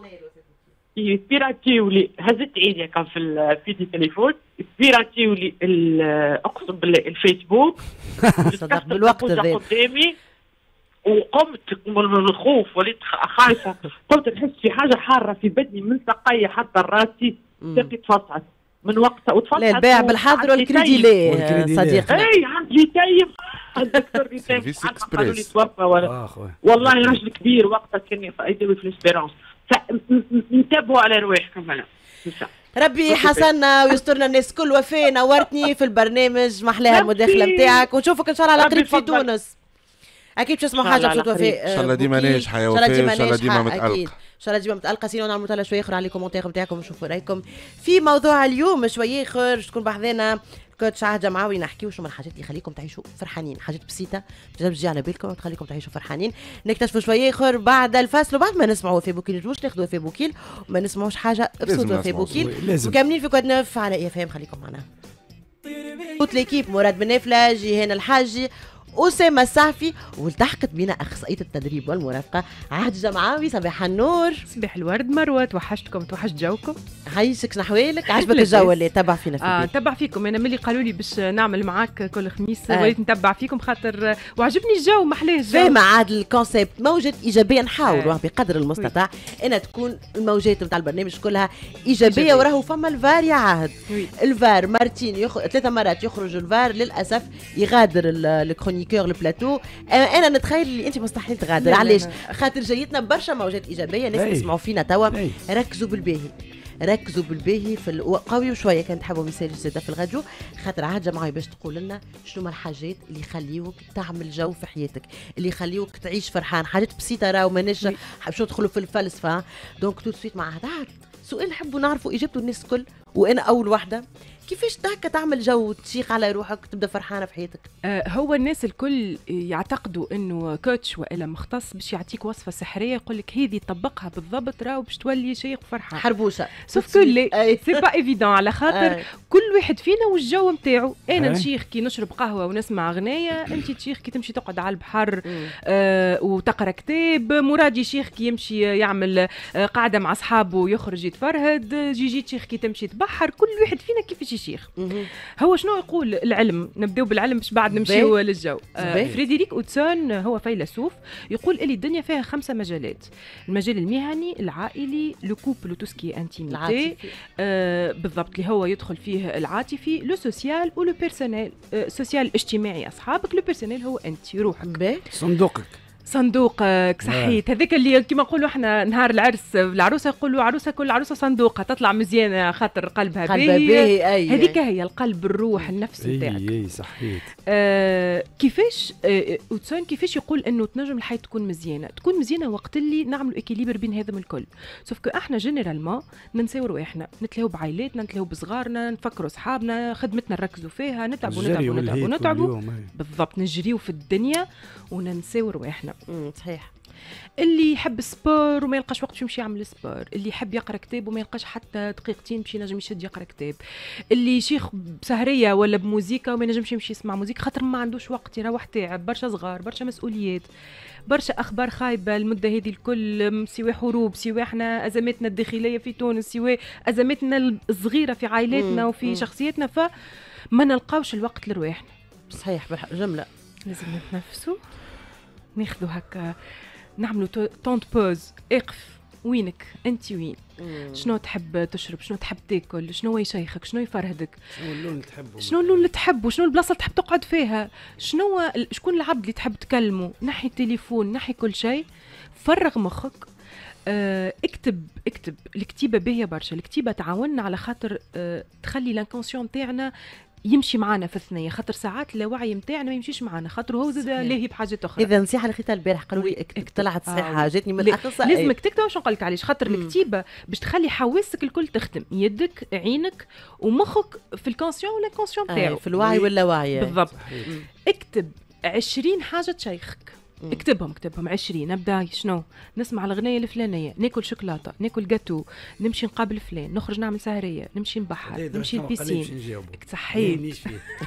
بيراتيولي هزت عيني كان في التليفون بيراتيولي اقسم بالله الفيسبوك صدق بالوقت هذا قدامي وقمت من الخوف وليت خايفه. قلت نحس في حاجه حاره في بدني من ساقي حتى راسي ساقي تفصعت من وقتها وتفصعت. لا البيع بالحاضر والكريدي ليه صديقنا. عندي تايم الدكتور يتايم قالوا لي توفى والله راجل كبير وقتها كان يدوي في الاسبيرونس. فانتبهوا على رواحكم هنا. ربي يحسننا ويسترنا الناس كل. وفاء نورتني في البرنامج محلاها المداخله نتاعك ونشوفك ان شاء الله على قريب في تونس. اكيد باش نسمع حاجه بصوت وفاء. ان شاء الله ديما ناجحه يا وفاء. ان شاء الله ديما متالقه. ان شاء الله ديما متالقه. سينو نعملوا تلا شويه اخر على الكومنتير نتاعكم ونشوفوا رايكم في موضوع اليوم شويه اخر. تكون بحذانا كوتش عهد معاوي نحكيو شنو من الحاجات اللي يخليكم تعيشوا فرحانين. حاجات بسيطه تجي على بالكم وتخليكم تعيشوا فرحانين. نكتشفوا شويه اخر بعد الفاصل وبعد ما نسمعوا وفاء بوكيل. نجوش ناخذوا وفاء بوكيل وما نسمعوش حاجه بصوت وفاء بوكيل. وكاملين في كود نوف على اف ام. خليكم معنا. توت ليكيب مراد بن نافله جيهان الحاجي أسامة السعفي والتحقت بنا أخصائية التدريب والمرافقة عهد جمعاوي. صباح النور. صباح الورد مروة. توحشتكم توحشت جوكم. عايشك شنو أحوالك؟ عجبك الجو اللي تبع فينا في البيت؟ نتبع فيكم. أنا ملي قالوا لي باش نعمل معاك كل خميس وليت نتبع فيكم خاطر وعجبني الجو محلاه الجو. فاهمة عاد الكونسيبت موجة إيجابية. نحاول بقدر المستطاع أن تكون الموجات نتاع البرنامج كلها إيجابية. وراهو فما الفار يا عهد. الفار مرتين 3 مرات يخرج الفار للأسف يغادر الكرونيكور البلاتو. انا نتخيل اللي انت مستحيل تغادر. علاش؟ خاطر جايتنا برشا موجات ايجابيه ناس يسمعوا فينا توا. ركزوا بالباهي في قوي وشويه كان تحبوا مساج زاده في الراديو خاطر عاد معايا باش تقول لنا شنو هما الحاجات اللي يخليوك تعمل جو في حياتك اللي يخليوك تعيش فرحان. حاجات بسيطه راهو ماناش باش ندخلوا في الفلسفه. دونك تو سويت مع هذا سؤال نحبوا نعرفوا اجابته الناس الكل وانا اول واحده. كيفاش هكا تعمل جو تشيخ على روحك تبدا فرحانه في حياتك؟ هو الناس الكل يعتقدوا انه كوتش والا مختص باش يعطيك وصفه سحريه يقول لك هذه طبقها بالضبط راهو باش تولي شيخ وفرحان حربوشه. سوف كل سي با ايفيدون على خاطر كل واحد فينا والجو نتاعو. انا نشيخ كي نشرب قهوه ونسمع اغنيه، انت تشيخ كي تمشي تقعد على البحر وتقرا كتاب، مراد شيخ كي يمشي يعمل قاعده مع اصحابه ويخرج يتفرهد، جيجي تشيخ كي تمشي تبحر، كل واحد فينا كيفاش يشيخ. هو شنو يقول العلم؟ نبداو بالعلم باش بعد نمشيو للجو. فريدريك أوتسون هو فيلسوف يقول اللي الدنيا فيها 5 مجالات: المجال المهني، العائلي، لو كوبل تو سكي انتيميتي، بالضبط اللي هو يدخل فيه العاطفي، لو سوسيال ولو بيرسونيل. سوسيال اجتماعي اصحابك، لو بيرسونيل هو انت روحك، صندوقك. صحيت. هذاك اللي كما نقولوا احنا نهار العرس العروسه يقولوا عروسه كل عروسه صندوقها تطلع مزيانه خاطر قلبها باهي. هذيك هي القلب، الروح، النفس نتاعك. اي صحيت. كيفاش أوتسون كيفاش يقول انه تنجم الحياه تكون مزيانه وقت اللي نعملوا اكيليبر بين هذم الكل. سوف كو احنا جينيرالمون ننساو رواحنا، نتلاهوا بعائلاتنا، نتلاهوا بصغارنا، نفكروا اصحابنا، خدمتنا نركزوا فيها، نتعبوا بالضبط، نجريوا في الدنيا وننساو رواحنا. صحيح. اللي يحب السبور وما يلقاش وقت باش يمشي يعمل السبور، اللي يحب يقرا كتاب وما يلقاش حتى دقيقتين باش ينجم يشد يقرا كتاب، اللي شيخ بسهريه ولا بموزيكا وما ينجمش يمشي يسمع موزيكا خاطر ما عندوش وقت، يروح تعب، برشا صغار، برشا مسؤوليات، برشا اخبار خايبه المده هذه الكل، سواء حروب، سواء احنا ازماتنا الداخليه في تونس، سواء ازماتنا الصغيره في عائلاتنا وفي شخصيتنا، فما نلقاوش الوقت لرواحنا. صحيح جمله. لازم نتنفسوا، ناخذوا هكا، نعملوا طونت بوز، اقف وينك انت، وين شنو تحب تشرب، شنو تحب تاكل، شنو يشيخك، شنو يفرهدك، شنو اللون اللي تحبه، شنو اللون اللي تحبه، شنو البلاصه اللي تحب تقعد فيها، شكون العبد اللي تحب تكلمه، نحي التليفون، نحي كل شيء، فرغ مخك. اكتب الكتيبه باهيه برشا، الكتيبه تعاوننا على خاطر تخلي لانكونسيون تاعنا يمشي معنا في الثنيه، خاطر ساعات اللاوعي نتاعنا ما يمشيش معنا خاطر هو زاد لاهي بحاجات اخرى. اذا نصيحه اللي خديتها البارح قالوا لي اكتب، طلعت صحيحه، جاتني من الاخصائي. لازمك تكتب. واش نقول لك علاش؟ خاطر الكتيبه باش تخلي حواسك الكل تخدم، يدك، عينك ومخك في الكونسيون والانكونسيون تاعو، في الوعي واللاوعي. بالضبط. اكتب 20 حاجه تشيخك، اكتبهم 20. نبدا شنو؟ نسمع الاغنيه الفلانيه، ناكل شوكولاته، ناكل جاتو، نمشي نقابل فلان، نخرج نعمل سهريه، نمشي نبحر، نمشي البيسين. صحيت.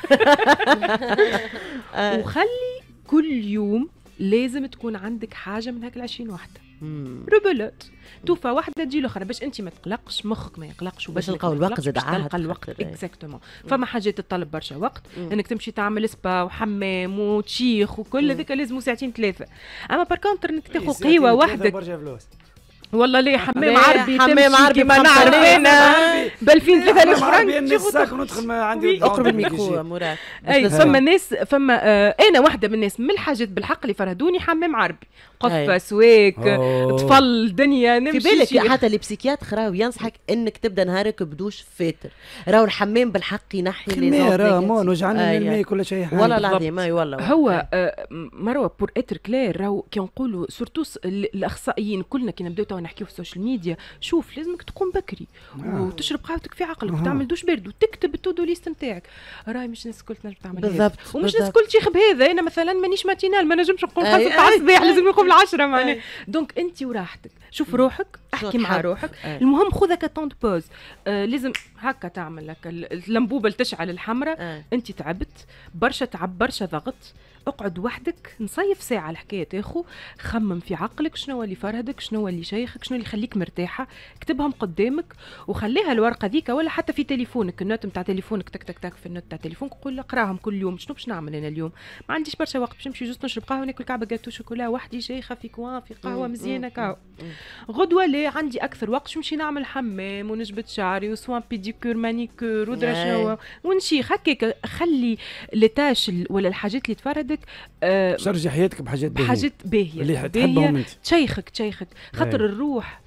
وخلي كل يوم لازم تكون عندك حاجه من هاك 20 وحده، ربلت توفى واحده تجي الاخرى، باش انت ما تقلقش، مخك ما يقلقش، باش تلقاو الوقت زاد تلقى الوقت. اكزاكتومون. فما حاجات تطلب برشا وقت، انك تمشي تعمل سبا وحمام وتشيخ وكل هذاك لازم 2-3 ساعات. اما باركونتر انك تاخذ قهوه وحدك، والله ليه حمام عربي، حمام عربي ما نعرف انا ب 2000-3000 فرنك الساق وندخل ما عندي. اقرب الميكرو مراد. اي فما ناس، انا واحده من الناس من الحاجات بالحق اللي فرهدوني حمام عربي، قفه سواك طفل دنيا نمشي. في بالك حتى البسيكياتر راهو ينصحك انك تبدا نهارك بدوش فاتر، راهو الحمام بالحق ينحي لي راه مون وجعلنا الماء كل شيء. والله العظيم اي والله. هو مروه بور اتر كلير، راهو كي نقولوا سورتو الاخصائيين كلنا كي نبداو نحكيو في السوشيال ميديا، شوف لازمك تقوم بكري وتشرب قهوتك في عقلك وتعمل دوش بارد وتكتب التودو ليست نتاعك. راهي مش الناس الكل تنجم تعمل بالضبط، ومش الناس الكل تشيخ بهذا. انا مثلا مانيش ماتينال، ما نجمش نقوم 5 تاع الصباح، لازم نقوم 10 معناها. دونك انت وراحتك، شوف روحك، احكي مع روحك. المهم خذ هكا طونت بوز، لازم هكا تعمل لك اللمبوبه اللي تشعل الحمراء. انت تعبت برشا، تعب برشا، ضغط، اقعد وحدك، نصيف ساعه الحكايه تاخو، خمم في عقلك شنو اللي فرهدك، شنو اللي شيخك، شنو اللي يخليك مرتاحه، اكتبهم قدامك وخليها الورقه ذيك ولا حتى في تليفونك، النوت نتاع تليفونك، تك تك تك في النوت تاع تليفونك، قول اقراهم كل يوم. شنو باش نعمل انا اليوم؟ ما عنديش برشا وقت باش نمشي جوست نشرب قهوه وناكل كعبه جاتو شوكولا وحدي شيخه في كوان في قهوه مزيانه كاو. غدوه لا عندي اكثر وقت نمشي نعمل حمام ونجبد شعري وسوان بيديكور مانيكور ودرا شنو ونشيخ هكاك. خلي لتاش ولا الحاجات اللي تفردك، شرجي حياتك بحاجات باهيه اللي تحبهم انت، تشيخك خاطر الروح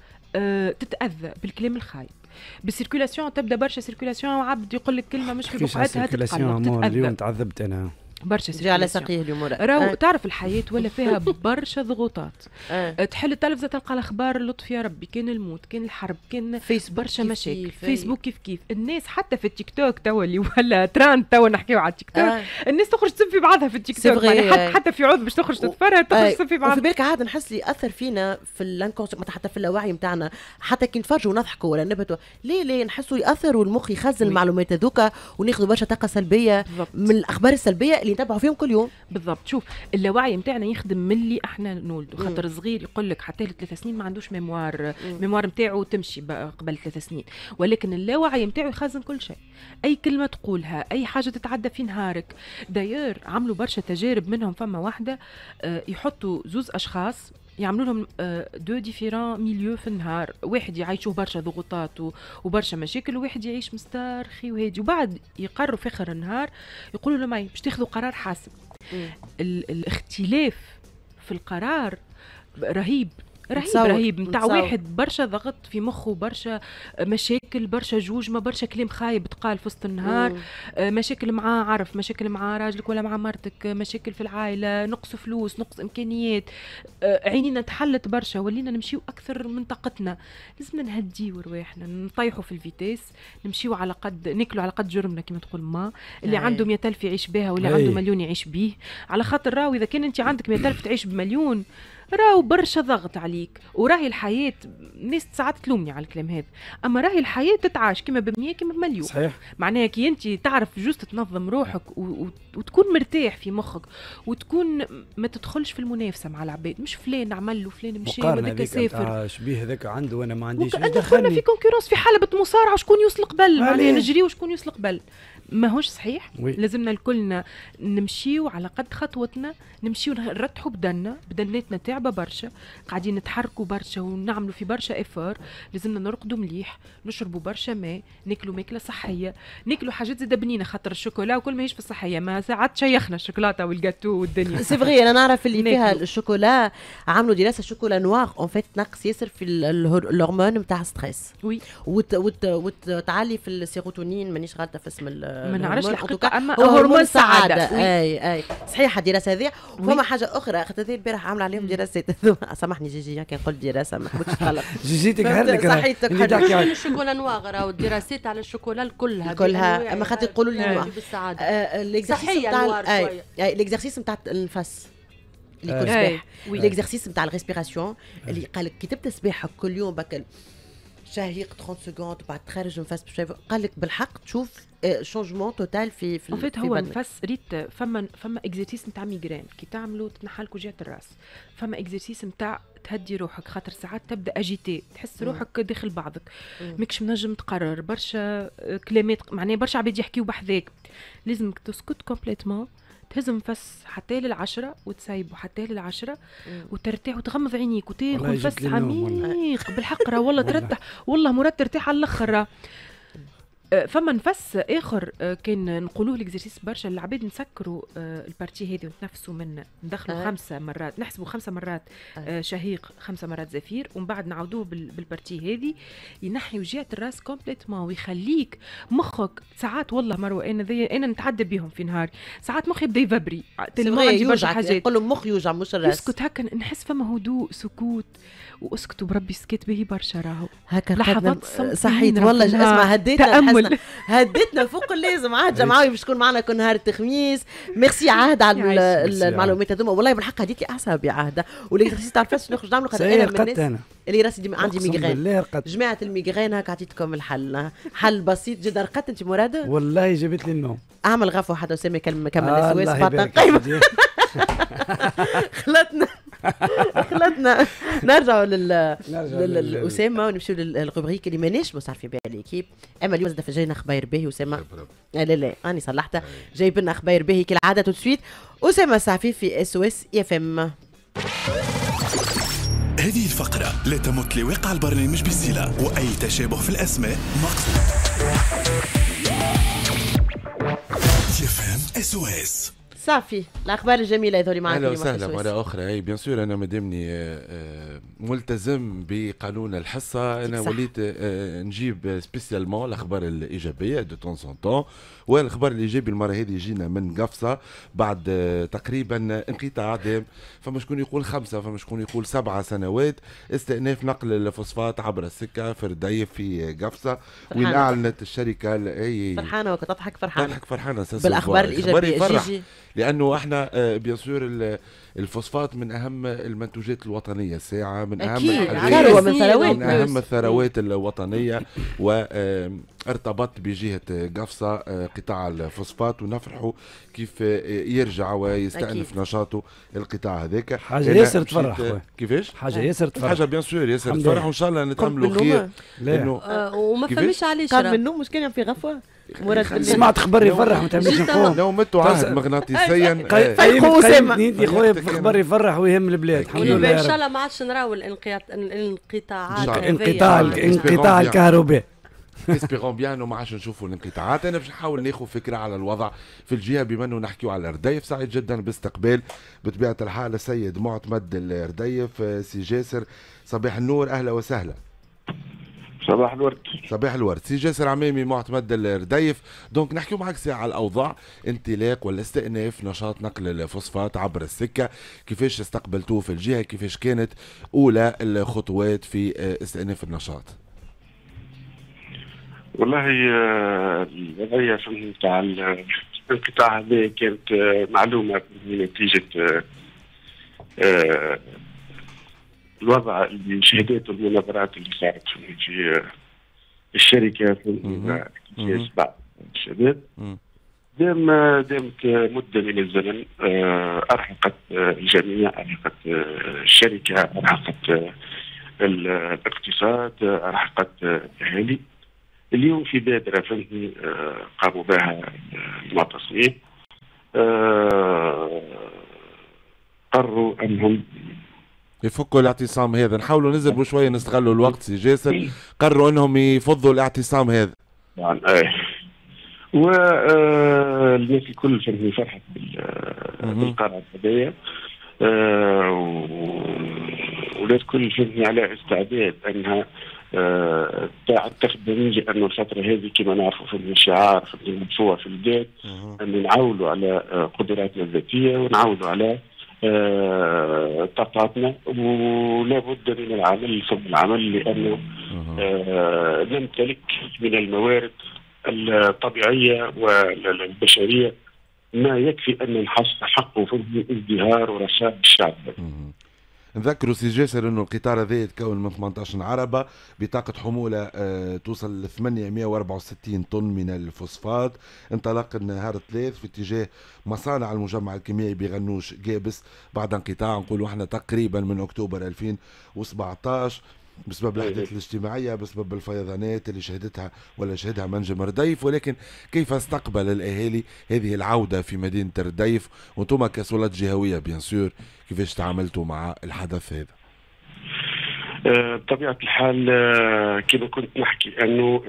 تتاذى بالكلام الخايب، بالسيركولاسيون تبدا برشا سيركولاسيون، عبد يقول لك كلمه مش في بقعتها تتقلق، اليوم تعذبت انا برشا جي على ساقيه اليوم راهو تعرف الحياه ولا فيها برشا ضغوطات. تحل التلفزه تلقى الاخبار اللطف يا ربي، كان الموت، كان الحرب، كان برشا مشاكل. فيسبوك كيف الناس حتى في التيك توك توا اللي ولا تراند توا نحكيو على التيك توك الناس تخرج تسب في بعضها في التيك توك، حتى في عود باش تخرج تتفرج تخرج تسب في بعضها. وفي بالك عاد نحس لي ياثر فينا في الانكونسيون حتى في اللاوعي نتاعنا، حتى كي نتفرجوا ونضحكوا ولا نبتوا ليه نحسوا ياثر والمخ يخزن المعلومات هذوكا وناخذوا برشا طاقه سلبيه من الاخبار السلبيه اللي نتبعوا فيهم كل يوم. بالضبط. شوف اللاوعي نتاعنا يخدم من اللي احنا نولدوا، خاطر صغير يقول لك حتى له 3 سنين ما عندوش ميموار نتاعو تمشي قبل 3 سنين، ولكن اللاوعي نتاعو يخزن كل شيء، اي كلمه تقولها، اي حاجه تتعدى في نهارك. داير عملوا برشا تجارب، منهم فما واحده يحطوا 2 اشخاص يعملوا لهم 2 ديفيرون ميليو في النهار، واحد يعيشوه برشا ضغوطات وبرشا مشاكل، وواحد يعيش مسترخي وهادي، وبعد يقرروا في اخر النهار يقولوا لهم باش تاخذوا قرار حاسم. الاختلاف في القرار رهيب نتاع واحد برشا ضغط في مخه، برشا مشاكل، برشا جوجمه، برشا كلام خايب تقال في وسط النهار، مشاكل مع عرف، مشاكل مع راجلك ولا مع مرتك، مشاكل في العائله، نقص فلوس، نقص امكانيات، عينينا تحلت برشا، ولينا نمشيو اكثر من طاقتنا. لازمنا نهديو رواحنا، نطيحوا في الفيتيس، نمشيو على قد ناكلوا على قد جرمنا كما تقول ما اللي عنده 100,000 يعيش بها واللي عنده مليون يعيش به، على خاطر راهو اذا كان انت عندك 100,000 تعيش بمليون راهو برشا ضغط عليك، وراهي الحياة الناس ساعات تلومني على الكلام هذا، أما راهي الحياة تتعاش كما ب100 كما بمليون. صحيح. معناها كي أنت تعرف جوست تنظم روحك وتكون مرتاح في مخك، وتكون ما تدخلش في المنافسة مع العباد، مش فلان عمل له فلان مشى وذاك سافر، شبيه هذاك عنده وأنا ما عنديش. دخلنا في كونكورونس، في حلبة مصارعة شكون يوصل قبل، معناها نجري وشكون يوصل قبل. ماهوش صحيح. لازمنا الكلنا نمشيو على قد خطوتنا، نمشيو نرتحوا بدناتنا تعبه برشا، قاعدين نتحركوا برشا ونعملوا في برشا افور. لازمنا نرقدوا مليح، نشربوا برشا ماء، ناكلوا ماكله صحيه، ناكلوا حاجات زاده بنينه، خاطر الشوكولا وكل ما يش في الصحيه، ما ساعات شيخنا الشوكولاته والجاتو والدنيا. سي فغي انا نعرف اللي فيها الشوكولا، عملوا دراسه الشوكولا نوار اون فيت تنقص ياسر في الهرمون نتاع ستريس، وي وتعلي في السيروتونين، مانيش غالطه في اسم ما نعرفش الحقيقه، اما هو هرمون السعاده. اي صحيح الدراسه هذه. وفما حاجه اخرى خاطر البارح عامله عليهم دراسات سامحني جيجي كان قلت دراسه ما حبيتش تغلط جيجيتك هلك صحيتك الشوكولا نواغ راهو الدراسات على الشوكولا كلها اما خاطر يقولوا لي صحيه نوار شويه. الاكزرسيس نتاع النفس اللي يكون سباح، الاكزرسيس نتاع الريسبيراسيون اللي قال لك كي تبدا سباحه كل يوم بكل شهيق 30 سكوند وبعد تخرج نفس بشويه، قال لك بالحق تشوف شونجمون توتال في هو نفس ريت. فما اكزرسيس نتاع ميغرين كي تعملوا تنحى لك وجهه الراس، فما اكزرسيس نتاع تهدي روحك، خاطر ساعات تبدا اجيتي تحس روحك داخل بعضك، ماكش منجم تقرر، برشا كلمات معناها برشا عباد يحكيوا بحذاك، لازمك تسكت كومبليتمون، تهز نفس حتى لل10 وتسايبه حتى لل10 وترتاح وتغمض عينيك وتاخذ نفس عميق بالحق. راه والله ترتاح، والله مرات ترتاح على الاخر. فما نفس اخر كان نقولوه الاكزرسيس برشا العباد نسكروا البارتي هذه ونتنفسوا منه، ندخلوا 5 مرات، نحسبوا 5 مرات شهيق، 5 مرات زفير، ومن بعد نعاودوه بالبارتي هذه، ينحي وجهه الراس كومبليتمون ويخليك مخك. ساعات والله مروه انا نتعدى بهم في نهار، ساعات مخي يبدا يفبري عندي برشا حاجات، يقول له مخ يوجع مش الراس، اسكت هكا نحس فما هدوء سكوت، واسكتوا بربي سكت به برشا. راهو هكا لحظات صحيت والله. اسمع هديتنا فوق اللازم. عهد جمعوي باش تكون معنا كل نهار الخميس. ميرسي عهد على المعلومات هذوما، والله بالحق هديتي اعصابي عهد. والاكزرسيس تاع الفاس نخرج نعملوا خاطر انا من الناس اللي راسي عندي ميغرين. جماعه الميغرين هكا عطيتكم الحل، حل بسيط جدا. رقدت انت مراد؟ والله جابت لي النوم. اعمل غفوه حتى اسامه كمل السواس باطن قيمه. خلطنا نرجعوا للأسامة ونمشيو للغبريك اللي ماناش عارفين بها الكيب. اما اليوم زاد جاينا اخبار باهي أسامة. لا راني صلحتها، جايب لنا اخبار باهي كالعاده. تو سويت أسامة السعفي في SOS FM. هذه الفقرة لا تمت لوقع البرنامج بصلة، وأي تشابه في الأسماء مقصود. FM SOS صافي الاخبار الجميله هذول معك. اهلا وسهلا مره اخرى. اي بيان سور انا مادامني ملتزم بقانون الحصه انا وليت نجيب سبيسيالمون الاخبار الايجابيه دو طون سون طون. والاخبار الايجابي المره هذه يجينا من قفصه بعد تقريبا انقطاع دام، فما شكون يقول 5 فما شكون يقول 7 سنوات استئناف نقل الفوسفات عبر السكه في رديف في قفصه، وين اعلنت الشركه. اي فرحانه وقت تضحك فرحانه اساسا بالاخبار الايجابيه جيجي، لانه احنا بيان سور الفوسفات من اهم المنتوجات الوطنيه الساعه، من اهم من اهم الثروات الوطنيه، وارتبط بجهه قفصه قطاع الفوسفات، ونفرحوا كيف يرجع ويستأنف نشاطه القطاع هذاك. حاجه ياسر تفرح. كيفاش؟ حاجه ياسر تفرح. حاجه بيان سور ياسر تفرح، وان شاء الله نتعملوا خير. لانه وما فهمش علاش قام من النوم، مش كان في غفوه مراد سمعت خبر يفرح ما تعملش نقوم. لو متوا عهد مغناطيسيا قيمتني خويا في خبر يفرح ويهم البلاد. الحمد لله ان شاء الله ما عادش نراو الانقطاعات، انقطاع الكهرباء. اسبيغون بيان وما عادش نشوفوا الانقطاعات. انا باش نحاول ناخذ فكره على الوضع في الجهه، بما انه نحكيو على الرديف. سعيد جدا باستقبال بطبيعه الحال السيد معتمد الرديف سي جاسر. صباح النور، اهلا وسهلا. صباح الورد. صباح الورد سي جاسر عمامي معتمد الرديف. دونك نحكيو معك ساعه على الاوضاع، انطلاق ولا استئناف نشاط نقل الفوسفات عبر السكه، كيفاش استقبلتوه في الجهه، كيفاش كانت اولى الخطوات في استئناف النشاط؟ والله الوضعيه نتاع الانقطاع هذا كانت معلومه نتيجه الوضع اللي شهدته المناظرات اللي صارت في الشركه في احتجاج بعض الشباب. دامت مده من الزمن، ارهقت الجميع، ارهقت الشركه، ارهقت الاقتصاد، ارهقت الاهالي. اليوم في بادره قاموا بها المعتصمين، قرروا انهم يفكوا الاعتصام هذا. نحاولوا نزربوا شويه نستغلوا الوقت سي جاسر. قرروا انهم يفضوا الاعتصام هذا. طبعا والناس الكل فرحت بالقرار هذايا، والناس الكل على استعداد انها تخدم، لانه الفتره هذه كما نعرفوا في الشعار في المدفوع في البلاد ان نعولوا على قدراتنا الذاتيه ونعولوا على طاقاتنا، ولا بد من العمل ثم العمل، لانه نمتلك من الموارد الطبيعيه والبشريه ما يكفي ان نحصل حقه في الازدهار ورشاد الشعب. نذكروا سي جاسر انه القطار هذا يتكون من 18 عربه بطاقه حموله توصل ل 864 طن من الفوسفات. انطلق النهار الثلاث في اتجاه مصانع المجمع الكيميائي بغنوش جابس بعد انقطاع نقولوا احنا تقريبا من اكتوبر 2017 بسبب الاحداث الاجتماعيه، بسبب الفيضانات اللي شهدها منجم رديف. ولكن كيف استقبل الاهالي هذه العوده في مدينه رديف، وانتم كسلطات جهويه بيان سور كيفاش تعاملتوا مع الحدث هذا؟ بطبيعه الحال كما كنت نحكي انه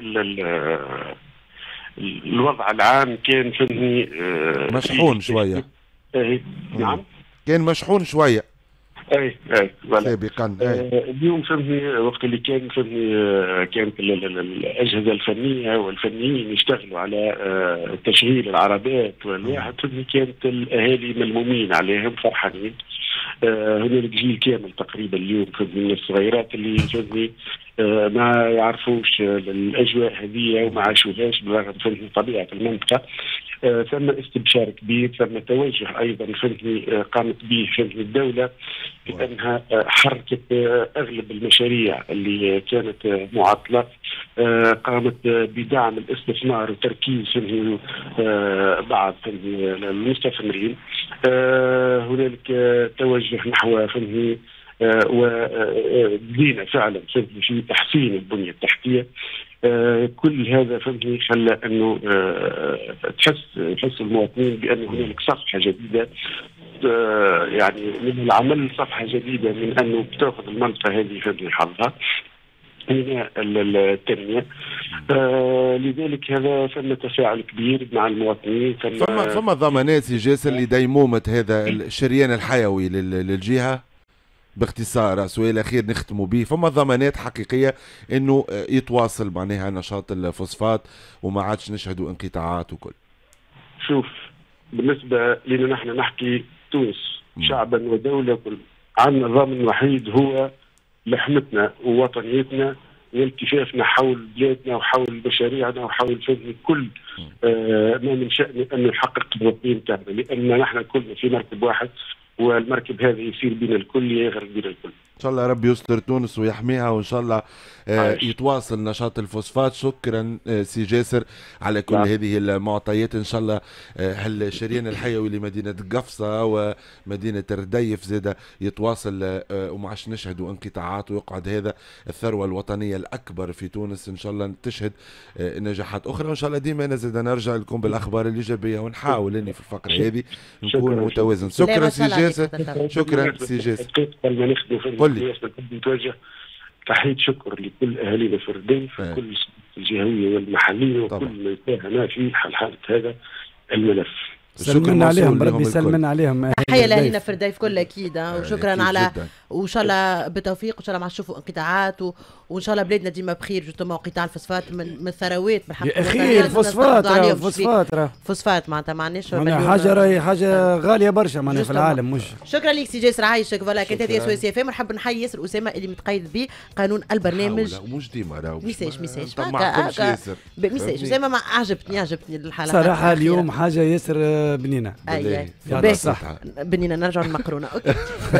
الوضع العام كان فني مشحون شويه. نعم كان مشحون شويه. اي سابقا. اليوم وقت اللي كانت الاجهزه الفنيه والفنيين يشتغلوا على تشغيل العربات والواحد كانت الاهالي ملمومين عليهم فرحانين. هنالك جيل كامل تقريبا اليوم من الصغيرات اللي ما يعرفوش الاجواء هذه وما عاشوهاش برغم طبيعه المنطقه. ثم استبشار كبير، ثم توجه ايضا قامت به الدوله بانها حركت اغلب المشاريع اللي كانت معطله، قامت بدعم الاستثمار وتركيز بعض المستثمرين. هنالك توجه نحو وبدينا فعلا في تحسين البنيه التحتيه. كل هذا خلى انه تحس المواطنين بان هنالك صفحه جديده، يعني من العمل صفحه جديده من انه بتاخذ المنطقه هذه حظها من التنميه. لذلك هذا ثم تفاعل كبير مع المواطنين. فما ضمانات سي جاسر لديمومة هذا الشريان الحيوي للجهة باختصار سؤال الاخير نختموا به، فما ضمانات حقيقيه انه يتواصل معناها نشاط الفوسفات وما عادش نشهدوا انقطاعات وكل؟ شوف بالنسبه لنا نحن نحكي تونس شعبا ودوله كل، عندنا ضامن وحيد هو لحمتنا ووطنيتنا والتفافنا حول بلادنا وحول مشاريعنا وحول فهم كل ما من شأن أن نحقق الرقم تاعنا، لأن نحن كلنا في مركب واحد والمركب هذا يسير بين الكل يغرق بين الكل. ان شاء الله ربي يستر تونس ويحميها، وان شاء الله يتواصل نشاط الفوسفات. شكرا سي جاسر على كل هذه المعطيات. ان شاء الله هالشريان الحيوي لمدينه قفصه ومدينه الرديف زاده يتواصل وما عادش نشهدوا انقطاعات، ويقعد هذا الثروه الوطنيه الاكبر في تونس ان شاء الله تشهد نجاحات اخرى. وان شاء الله ديما انا زاده نرجع لكم بالاخبار الايجابيه ونحاول اني في الفقره هذه نكون متوازن. شكرا سي جاسر. شكرا سي جاسر. نحب نتوجه تحية شكر لكل أهالينا في الرديف وكل الجهوية والمحلية وكل من ساهم في حالة هذا الملف. سلمنا عليهم بربي، سلمنا عليهم. تحية لأهالينا في الرديف كل أكيد، وشكرا على وإن شاء الله بالتوفيق، وإن شاء الله ما نشوفوا انقطاعات وإن شاء الله بلادنا ديما بخير. جوتما قطاع الفوسفات من الثروات بالحق يا أخي. الفوسفات معناتها ما عندناش حاجة غالية برشا معناها في العالم. مش شكرا لك سي جاسر، عايشك. فوالا كانت هذه SOS FM. نحب نحيي ياسر أسامة اللي متقيد بقانون البرنامج. مش ديما راهو ميساج أسامة. ما عجبتني الحالة صراحة اليوم حاجة ياسر بنينة. صح بنينة. نرجع للمقرونة. اوكي.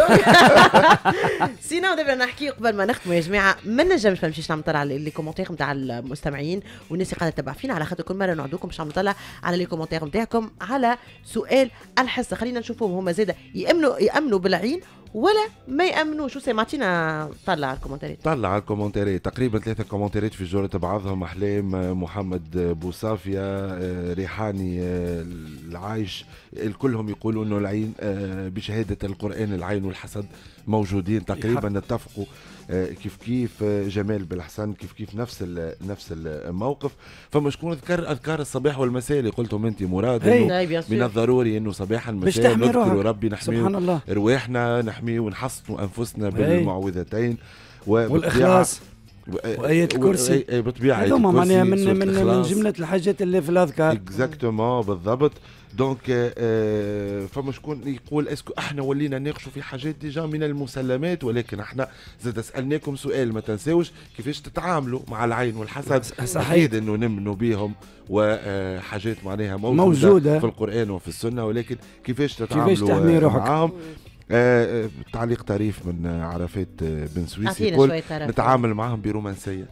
سينا دابا نحكي قبل ما نختموا يا جماعه، ما نجمش ما نمشيش نعمل طلع على لي كومونتير نتاع المستمعين والناس اللي قاعده تتبع فينا، على خاطر كل مره نعدوكم باش نعمل طلع على لي كومونتير نتاعكم على سؤال الحصه. خلينا نشوفوهم هما زاده يامنوا بالعين ولا ما يامنوش. سمعتينا طلع على الكومنتات تقريبا 3 كومنتات في جورة بعضهم. احلام محمد بوصافيا ريحاني العايش الكلهم يقولوا انه العين بشهاده القران العين والحسد موجودين تقريبا. نتفقوا كيف جمال بالحسن كيف نفس الموقف. فما شكون اذكار الصباح والمساء اللي قلتم انت مراد انه من الضروري انه صباحا مساء نذكروا ربي نحميه رواحنا نحميه ونحصنوا انفسنا بالمعوذتين والاخلاص وآية الكرسي. بالطبيعة هذوما معناها من جملة الحاجات اللي في الأذكار. اكزاكتومون بالضبط. دونك فما شكون يقول اسكو احنا ولينا نناقشوا في حاجات ديجا من المسلمات، ولكن احنا زاد سالناكم سؤال ما تنساوش كيفاش تتعاملوا مع العين والحسد. صحيح انه نمنوا بهم وحاجات معناها موجودة في القرآن وفي السنة، ولكن كيفاش تتعاملوا معهم. تعليق طريف من عرفات بن سويسي يقول نتعامل معهم برومانسيه.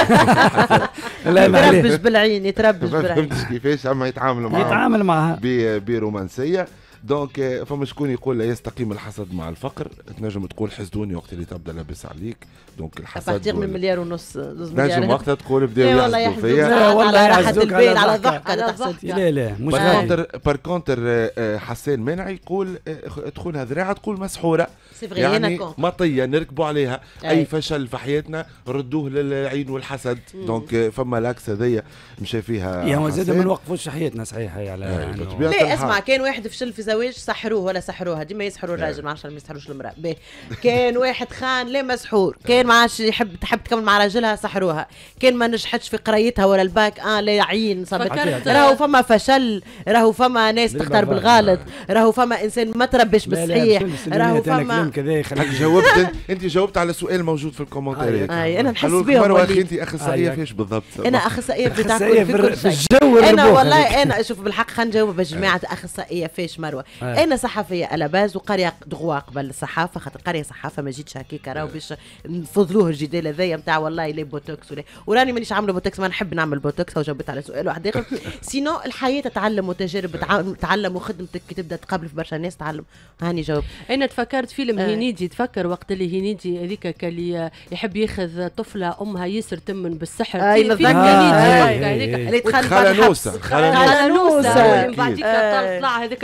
يتربش بالعين يتربش بالعين كيفاش اما يتعامل معها برومانسيه. دونك فما شكون يقول لا يستقيم الحسد مع الفقر. تنجم تقول حسدوني وقت اللي تبدا لابس عليك. دونك الحسد من 1.5 مليار 2 مليار نجم وقتها تقول بداو يحسدوا فيا. لا والله راحة البيت على الضحك على تحسد. لا مش بار كونتر حسان منعي يقول تدخلها ذراعها تقول مسحوره، يعني مطيه نركبوا عليها. اي فشل في حياتنا ردوه للعين والحسد. دونك فما لاكس هذيا مشى فيها. يا زاد ما نوقفوش حياتنا صحيحه على لا اسمع. كان واحد فشل في زواج سحروه ولا سحروها، ديما يسحروا الراجل ما عرفش ما يسحروش المراه. كان واحد خان لا مسحور، كان ما عادش تحب تكمل مع راجلها سحروها، كان ما نجحتش في قرايتها ولا الباك لا عين صبت. راهو فما فشل، راهو فما ناس تختار بالغلط، راهو فما انسان ما تربش بالصحيح، راهو فما انت جاوبت على سؤال موجود في الكومنتات. انا نحس بهم مروه انت اخصائيه فيش بالضبط؟ انا اخصائيه بتاع كل شيء. انا والله انا شوف بالحق خلينا نجاوب يا جماعه. اخصائيه فيش مروه. انا صحفيه على باز وقاريه دغوا قبل الصحافه، خاطر قاريه صحافه ما جيتش هكاك راهو باش نفضلوه الجدال هذايا نتاع والله لي بوتوكس وراني مانيش عامله بوتوكس، ما نحب نعمل بوتوكس. وجاوبت على سؤال واحد اخر. سينو الحياه تتعلم وتجارب تعلم، وخدمتك كي تبدا تقابل في برشا ناس تعلم. هاني جاوب. انا تفكرت فيلم هنيدي. تفكر وقت اللي هنيدي هذيك كان يحب ياخذ طفله امها ياسر تمن بالسحر. فيلم هنيدي اللي خلانوسه من بعديك طلع هذاك الكل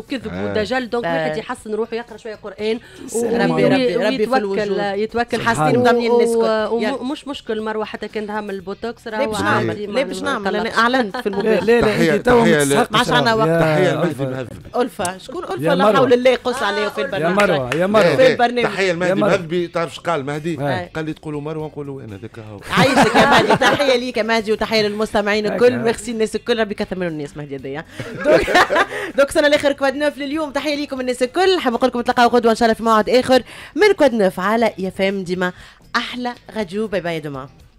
وكذب ودجل، دونك واحد يحسن روحه يقرا شويه قران ويتوكل يتوكل حاسين ضامنين الناس. مش مشكل مروه حتى كان دهم البوتوكس لا باش نعمل انا اعلنت في الموبايل. لا انت تو ما عادش عندنا وقت. تحيه المهدي مهذب. ألفة شكون ألفة؟ لا حول الله يقص عليه في البرنامج. يا مروه في البرنامج. تحيه المهدي مهذبي. تعرف شو قال المهدي؟ قال لي تقولوا مروه نقولوا انا ذاك هو. عايشك يا مهدي. تحيه ليك يا مهدي وتحيه للمستمعين الكل. ميرسي الناس الكل، ربي يكثر منهم الناس مهدي هذيا. دوك سنه الاخر كواد نوف لليوم. تحيه ليكم الناس الكل. حاب نقول لكم نتلاقاو غدوه ان شاء الله في موعد اخر من كواد نوف على يا فام ديما احلى راديو. باي باي دوما.